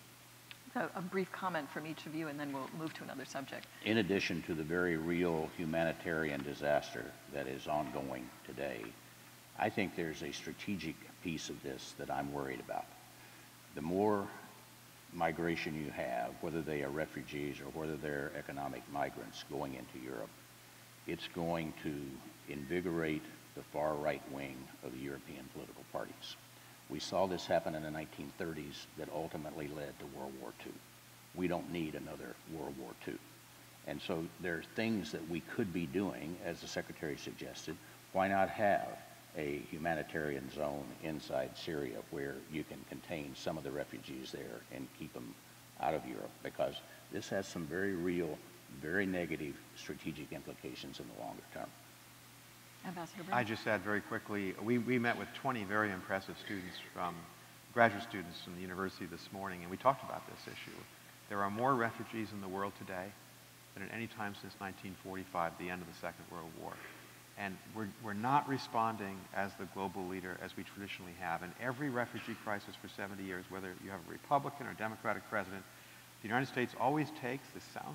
A, a brief comment from each of you, and then we'll move to another subject. In addition to the very real humanitarian disaster that is ongoing today, I think there's a strategic piece of this that I'm worried about. The more migration you have, whether they are refugees or whether they're economic migrants going into Europe, it's going to invigorate the far right wing of the European political parties. We saw this happen in the nineteen thirties that ultimately led to World War Two. We don't need another World War Two. And so there are things that we could be doing, as the Secretary suggested. Why not have a humanitarian zone inside Syria where you can contain some of the refugees there and keep them out of Europe? Because this has some very real, very negative strategic implications in the longer term. Ambassador Brown. I just add very quickly, we, we met with twenty very impressive students from, graduate students from the university this morning, and we talked about this issue. There are more refugees in the world today than at any time since nineteen forty-five, the end of the Second World War. And we're, we're not responding as the global leader as we traditionally have. In every refugee crisis for seventy years, whether you have a Republican or Democratic president, the United States always takes, this sounds,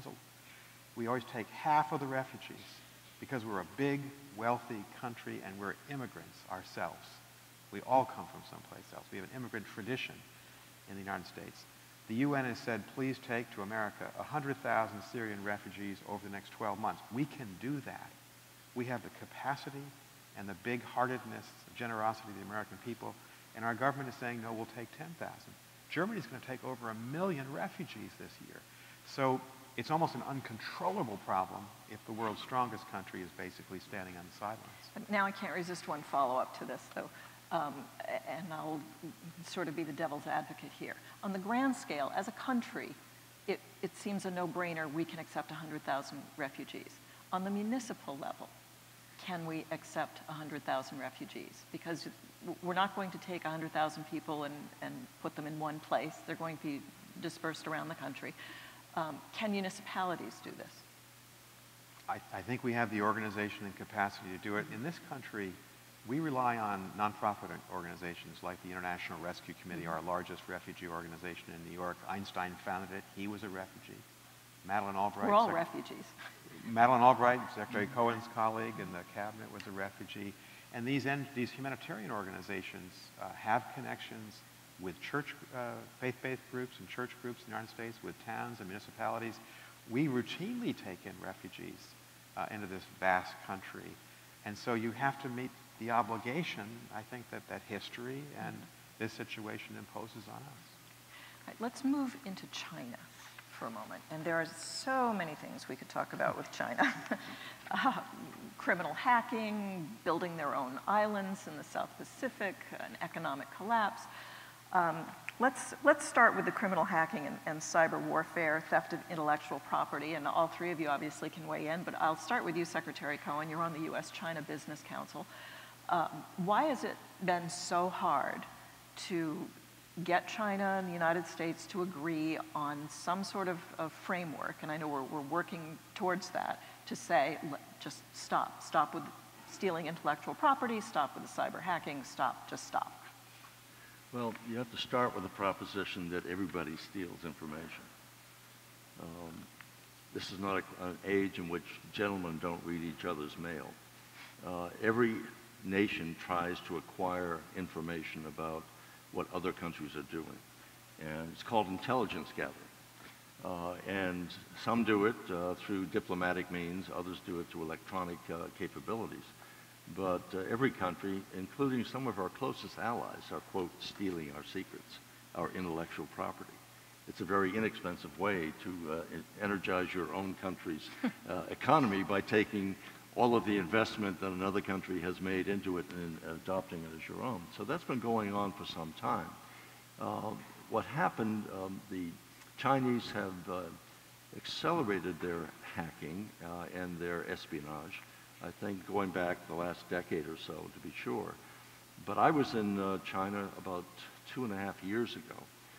we always take half of the refugees because we're a big, wealthy country and we're immigrants ourselves. We all come from someplace else. We have an immigrant tradition in the United States. The U N has said, please take to America one hundred thousand Syrian refugees over the next twelve months. We can do that. We have the capacity and the big-heartedness, the generosity of the American people, and our government is saying, no, we'll take ten thousand. Germany's going to take over a million refugees this year. So it's almost an uncontrollable problem if the world's strongest country is basically standing on the sidelines. Now I can't resist one follow-up to this, though, um, and I'll sort of be the devil's advocate here. On the grand scale, as a country, it, it seems a no-brainer we can accept one hundred thousand refugees. On the municipal level, can we accept one hundred thousand refugees? Because we're not going to take one hundred thousand people and, and put them in one place. They're going to be dispersed around the country. Um, can municipalities do this? I, I think we have the organization and capacity to do it. In this country, we rely on nonprofit organizations like the International Rescue Committee, our largest refugee organization in New York. Einstein founded it. He was a refugee. Madeleine Albright. We're all Sec- refugees. Madeleine Albright, Secretary Cohen's colleague in the cabinet, was a refugee. And these, en- these humanitarian organizations uh, have connections with church, uh, faith-based groups and church groups in the United States, with towns and municipalities. We routinely take in refugees uh, into this vast country. And so you have to meet the obligation, I think, that, that history and this situation imposes on us. All right, let's move into China for a moment. And there are so many things we could talk about with China. uh, criminal hacking, building their own islands in the South Pacific, an economic collapse. Um, let's, let's start with the criminal hacking and, and cyber warfare, theft of intellectual property, and all three of you obviously can weigh in, but I'll start with you, Secretary Cohen. You're on the U S China Business Council. Um, why has it been so hard to get China and the United States to agree on some sort of, of framework, and I know we're, we're working towards that, to say, just stop, stop with stealing intellectual property, stop with the cyber hacking, stop, just stop? Well, you have to start with the proposition that everybody steals information. Um, this is not a, an age in which gentlemen don't read each other's mail. Uh, every nation tries to acquire information about what other countries are doing. and it's called intelligence gathering. Uh, and some do it uh, through diplomatic means, others do it through electronic uh, capabilities. But uh, every country, including some of our closest allies, are, quote, stealing our secrets, our intellectual property. It's a very inexpensive way to uh, energize your own country's uh, economy by taking all of the investment that another country has made into it and adopting it as your own. So that's been going on for some time. Uh, what happened, um, the Chinese have uh, accelerated their hacking uh, and their espionage, I think going back the last decade or so, to be sure. But I was in uh, China about two and a half years ago,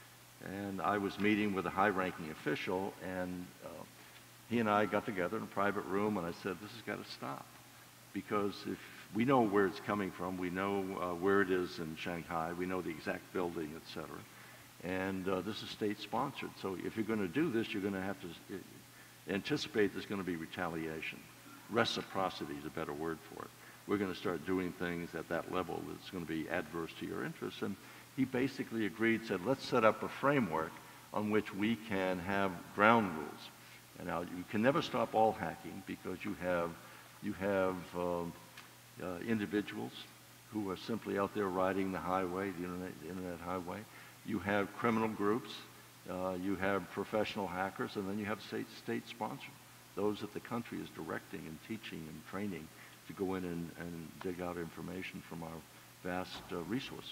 and I was meeting with a high-ranking official, and uh, he and I got together in a private room, and I said, this has got to stop, because if we know where it's coming from, we know uh, where it is in Shanghai, we know the exact building, et cetera, and uh, this is state-sponsored. So if you're going to do this, you're going to have to anticipate there's going to be retaliation. Reciprocity is a better word for it. We're going to start doing things at that level that's going to be adverse to your interests. And he basically agreed, said, let's set up a framework on which we can have ground rules. And now you can never stop all hacking because you have, you have uh, uh, individuals who are simply out there riding the highway, the internet, the internet highway. You have criminal groups, uh, you have professional hackers, and then you have state, state sponsored, those that the country is directing and teaching and training to go in and, and dig out information from our vast uh, resources.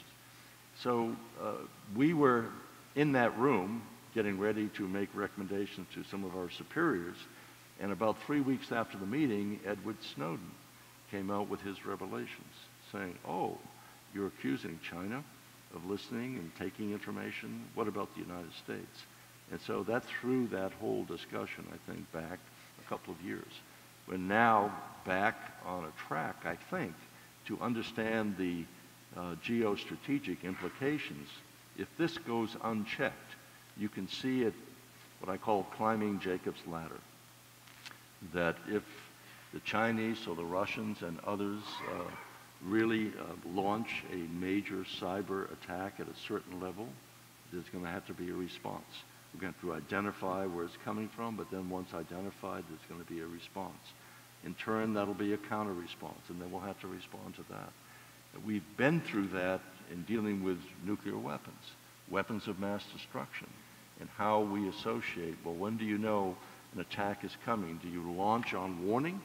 So uh, we were in that room getting ready to make recommendations to some of our superiors, and about three weeks after the meeting, Edward Snowden came out with his revelations, saying, oh, you're accusing China of listening and taking information. What about the United States? And so that threw that whole discussion, I think, back a couple of years. We're now back on a track, I think, to understand the uh, geostrategic implications. If this goes unchecked, you can see it, what I call climbing Jacob's ladder. That if the Chinese or the Russians and others uh, really uh, launch a major cyber attack at a certain level, there's going to have to be a response. We're going to have to identify where it's coming from, but then once identified, there's going to be a response. In turn, that'll be a counter-response, and then we'll have to respond to that. We've been through that in dealing with nuclear weapons, weapons of mass destruction, and how we associate, well, when do you know an attack is coming? Do you launch on warning?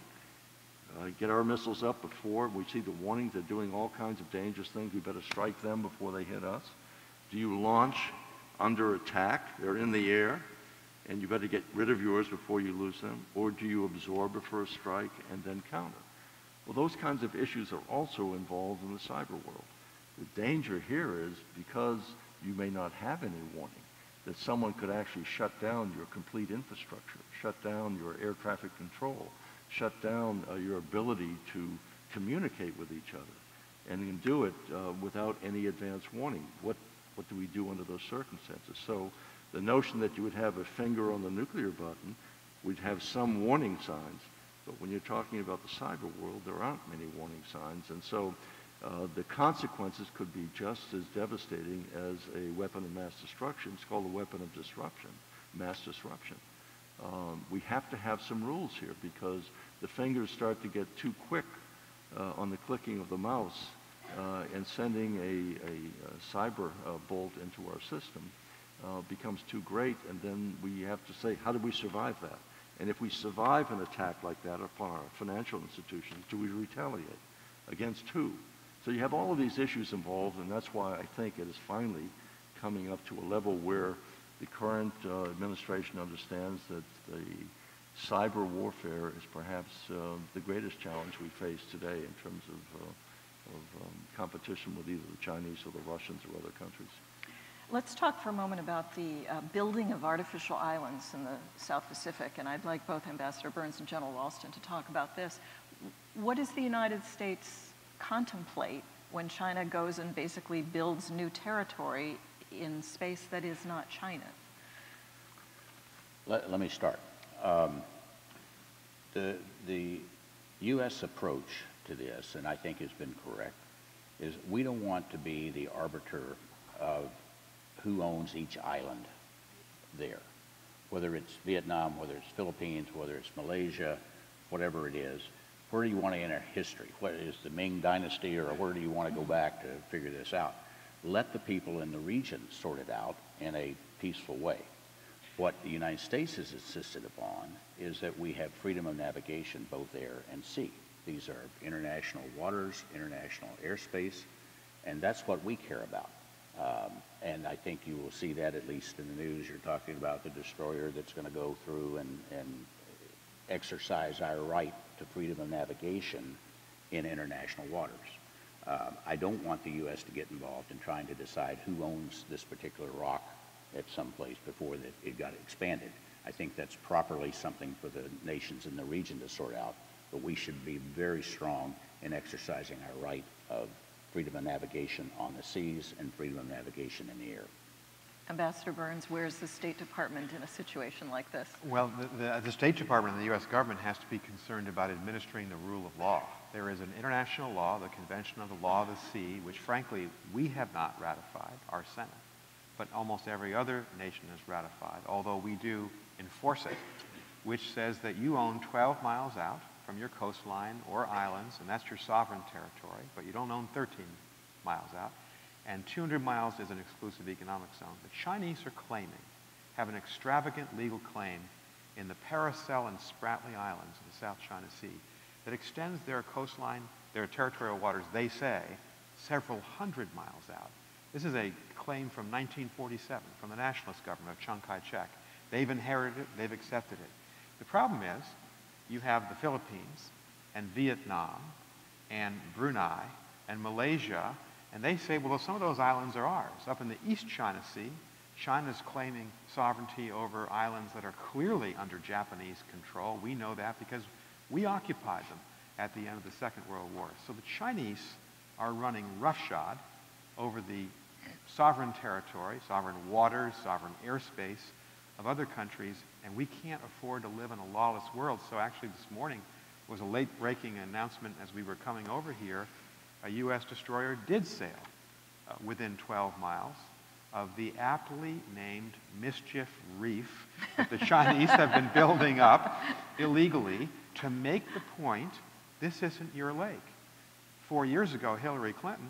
Uh, get our missiles up before we see the warnings they're doing all kinds of dangerous things. We better strike them before they hit us. Do you launch under attack? They're in the air, and you better get rid of yours before you lose them. Or do you absorb a first strike and then counter? Well, those kinds of issues are also involved in the cyber world. The danger here is because you may not have any warning, that someone could actually shut down your complete infrastructure, shut down your air traffic control, shut down uh, your ability to communicate with each other, and can do it uh, without any advance warning. What, what do we do under those circumstances? So the notion that you would have a finger on the nuclear button, we'd have some warning signs, but when you're talking about the cyber world, there aren't many warning signs, and so uh, the consequences could be just as devastating as a weapon of mass destruction. It's called a weapon of disruption, mass disruption. Um, we have to have some rules here because the fingers start to get too quick uh, on the clicking of the mouse uh, and sending a, a, a cyber uh, bolt into our system uh, becomes too great, and then we have to say, how do we survive that? And if we survive an attack like that upon our financial institutions, do we retaliate? Against who? So you have all of these issues involved, and that's why I think it is finally coming up to a level where the current uh, administration understands that the cyber warfare is perhaps uh, the greatest challenge we face today in terms of, uh, of um, competition with either the Chinese or the Russians or other countries. Let's talk for a moment about the uh, building of artificial islands in the South Pacific, and I'd like both Ambassador Burns and General Ralston to talk about this. What does the United States contemplate when China goes and basically builds new territory in space that is not China? Let, let me start. Um, the, the U S approach to this, and I think has been correct, is we don't want to be the arbiter of who owns each island there, whether it's Vietnam, whether it's Philippines, whether it's Malaysia, whatever it is. Where do you want to enter history? What is the Ming Dynasty, or where do you want to go back to figure this out? Let the people in the region sort it out in a peaceful way. What the United States has insisted upon is that we have freedom of navigation both air and sea. These are international waters, international airspace, and that's what we care about. Um, and I think you will see that, at least in the news. You're talking about the destroyer that's going to go through and, and exercise our right to freedom of navigation in international waters. Um, I don't want the U S to get involved in trying to decide who owns this particular rock at some place before that it got expanded. I think that's properly something for the nations in the region to sort out, but we should be very strong in exercising our right of freedom of navigation on the seas and freedom of navigation in the air. Ambassador Burns, where's the State Department in a situation like this? Well, the, the, the State Department and the U S government has to be concerned about administering the rule of law. There is an international law, the Convention of the Law of the Sea, which frankly we have not ratified, our Senate, but almost every other nation has ratified, although we do enforce it, which says that you own twelve miles out from your coastline or islands, and that's your sovereign territory, but you don't own thirteen miles out. And two hundred miles is an exclusive economic zone. The Chinese are claiming, have an extravagant legal claim in the Paracel and Spratly Islands in the South China Sea that extends their coastline, their territorial waters, they say, several hundred miles out. This is a claim from nineteen forty-seven from the nationalist government of Chiang Kai-shek. They've inherited it, they've accepted it. The problem is, you have the Philippines and Vietnam and Brunei and Malaysia, and they say, well, some of those islands are ours. Up in the East China Sea, China's claiming sovereignty over islands that are clearly under Japanese control. We know that because we occupied them at the end of the Second World War. So the Chinese are running roughshod over the sovereign territory, sovereign waters, sovereign airspace of other countries, and we can't afford to live in a lawless world. So actually this morning was a late-breaking announcement as we were coming over here. A U S destroyer did sail uh, within twelve miles of the aptly named Mischief Reef that the Chinese have been building up illegally to make the point, this isn't your lake. Four years ago, Hillary Clinton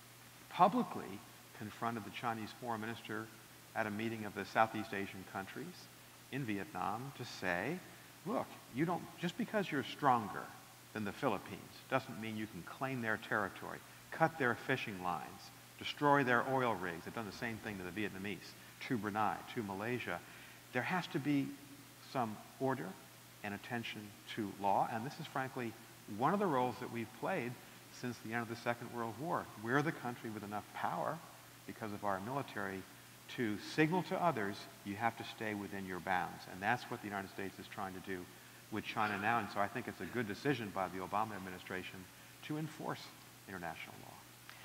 publicly confronted the Chinese foreign minister at a meeting of the Southeast Asian countries in Vietnam to say, look, you don't, just because you're stronger than the Philippines doesn't mean you can claim their territory, cut their fishing lines, destroy their oil rigs. They've done the same thing to the Vietnamese, to Brunei, to Malaysia. There has to be some order and attention to law, and this is frankly one of the roles that we've played since the end of the Second World War. We're the country with enough power because of our military to signal to others, you have to stay within your bounds. And that's what the United States is trying to do with China now. And so I think it's a good decision by the Obama administration to enforce international law.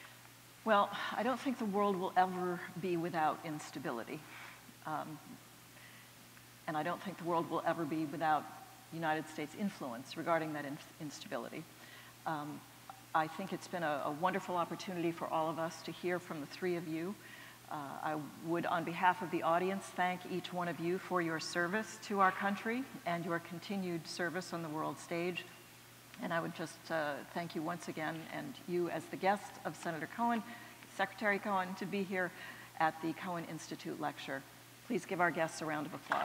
Well, I don't think the world will ever be without instability. Um, and I don't think the world will ever be without United States influence regarding that in instability. Um, I think it's been a, a wonderful opportunity for all of us to hear from the three of you. Uh, I would, on behalf of the audience, thank each one of you for your service to our country and your continued service on the world stage. And I would just uh, thank you once again, and you as the guest of Senator Cohen, Secretary Cohen, to be here at the Cohen Institute lecture. Please give our guests a round of applause.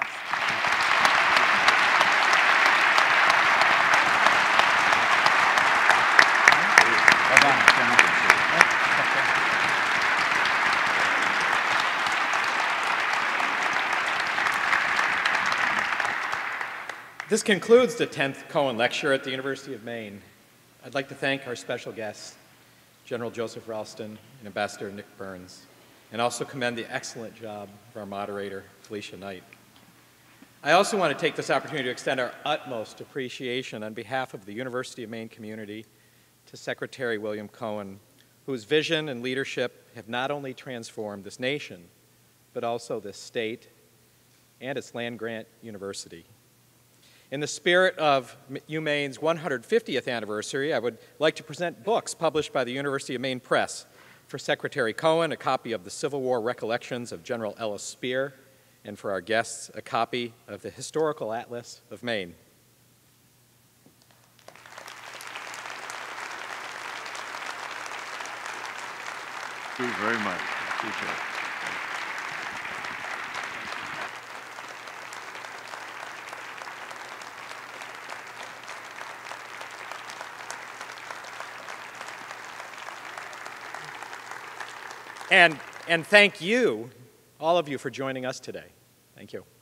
This concludes the tenth Cohen Lecture at the University of Maine. I'd like to thank our special guests, General Joseph Ralston and Ambassador Nick Burns, and also commend the excellent job of our moderator, Felicia Knight. I also want to take this opportunity to extend our utmost appreciation on behalf of the University of Maine community to Secretary William Cohen, whose vision and leadership have not only transformed this nation, but also this state and its land-grant university. In the spirit of UMaine's one hundred fiftieth anniversary, I would like to present books published by the University of Maine Press For Secretary Cohen, a copy of the Civil War Recollections of General Ellis Spear, and for our guests, a copy of the Historical Atlas of Maine. Thank you very much. Appreciate it. And, and thank you, all of you, for joining us today. Thank you.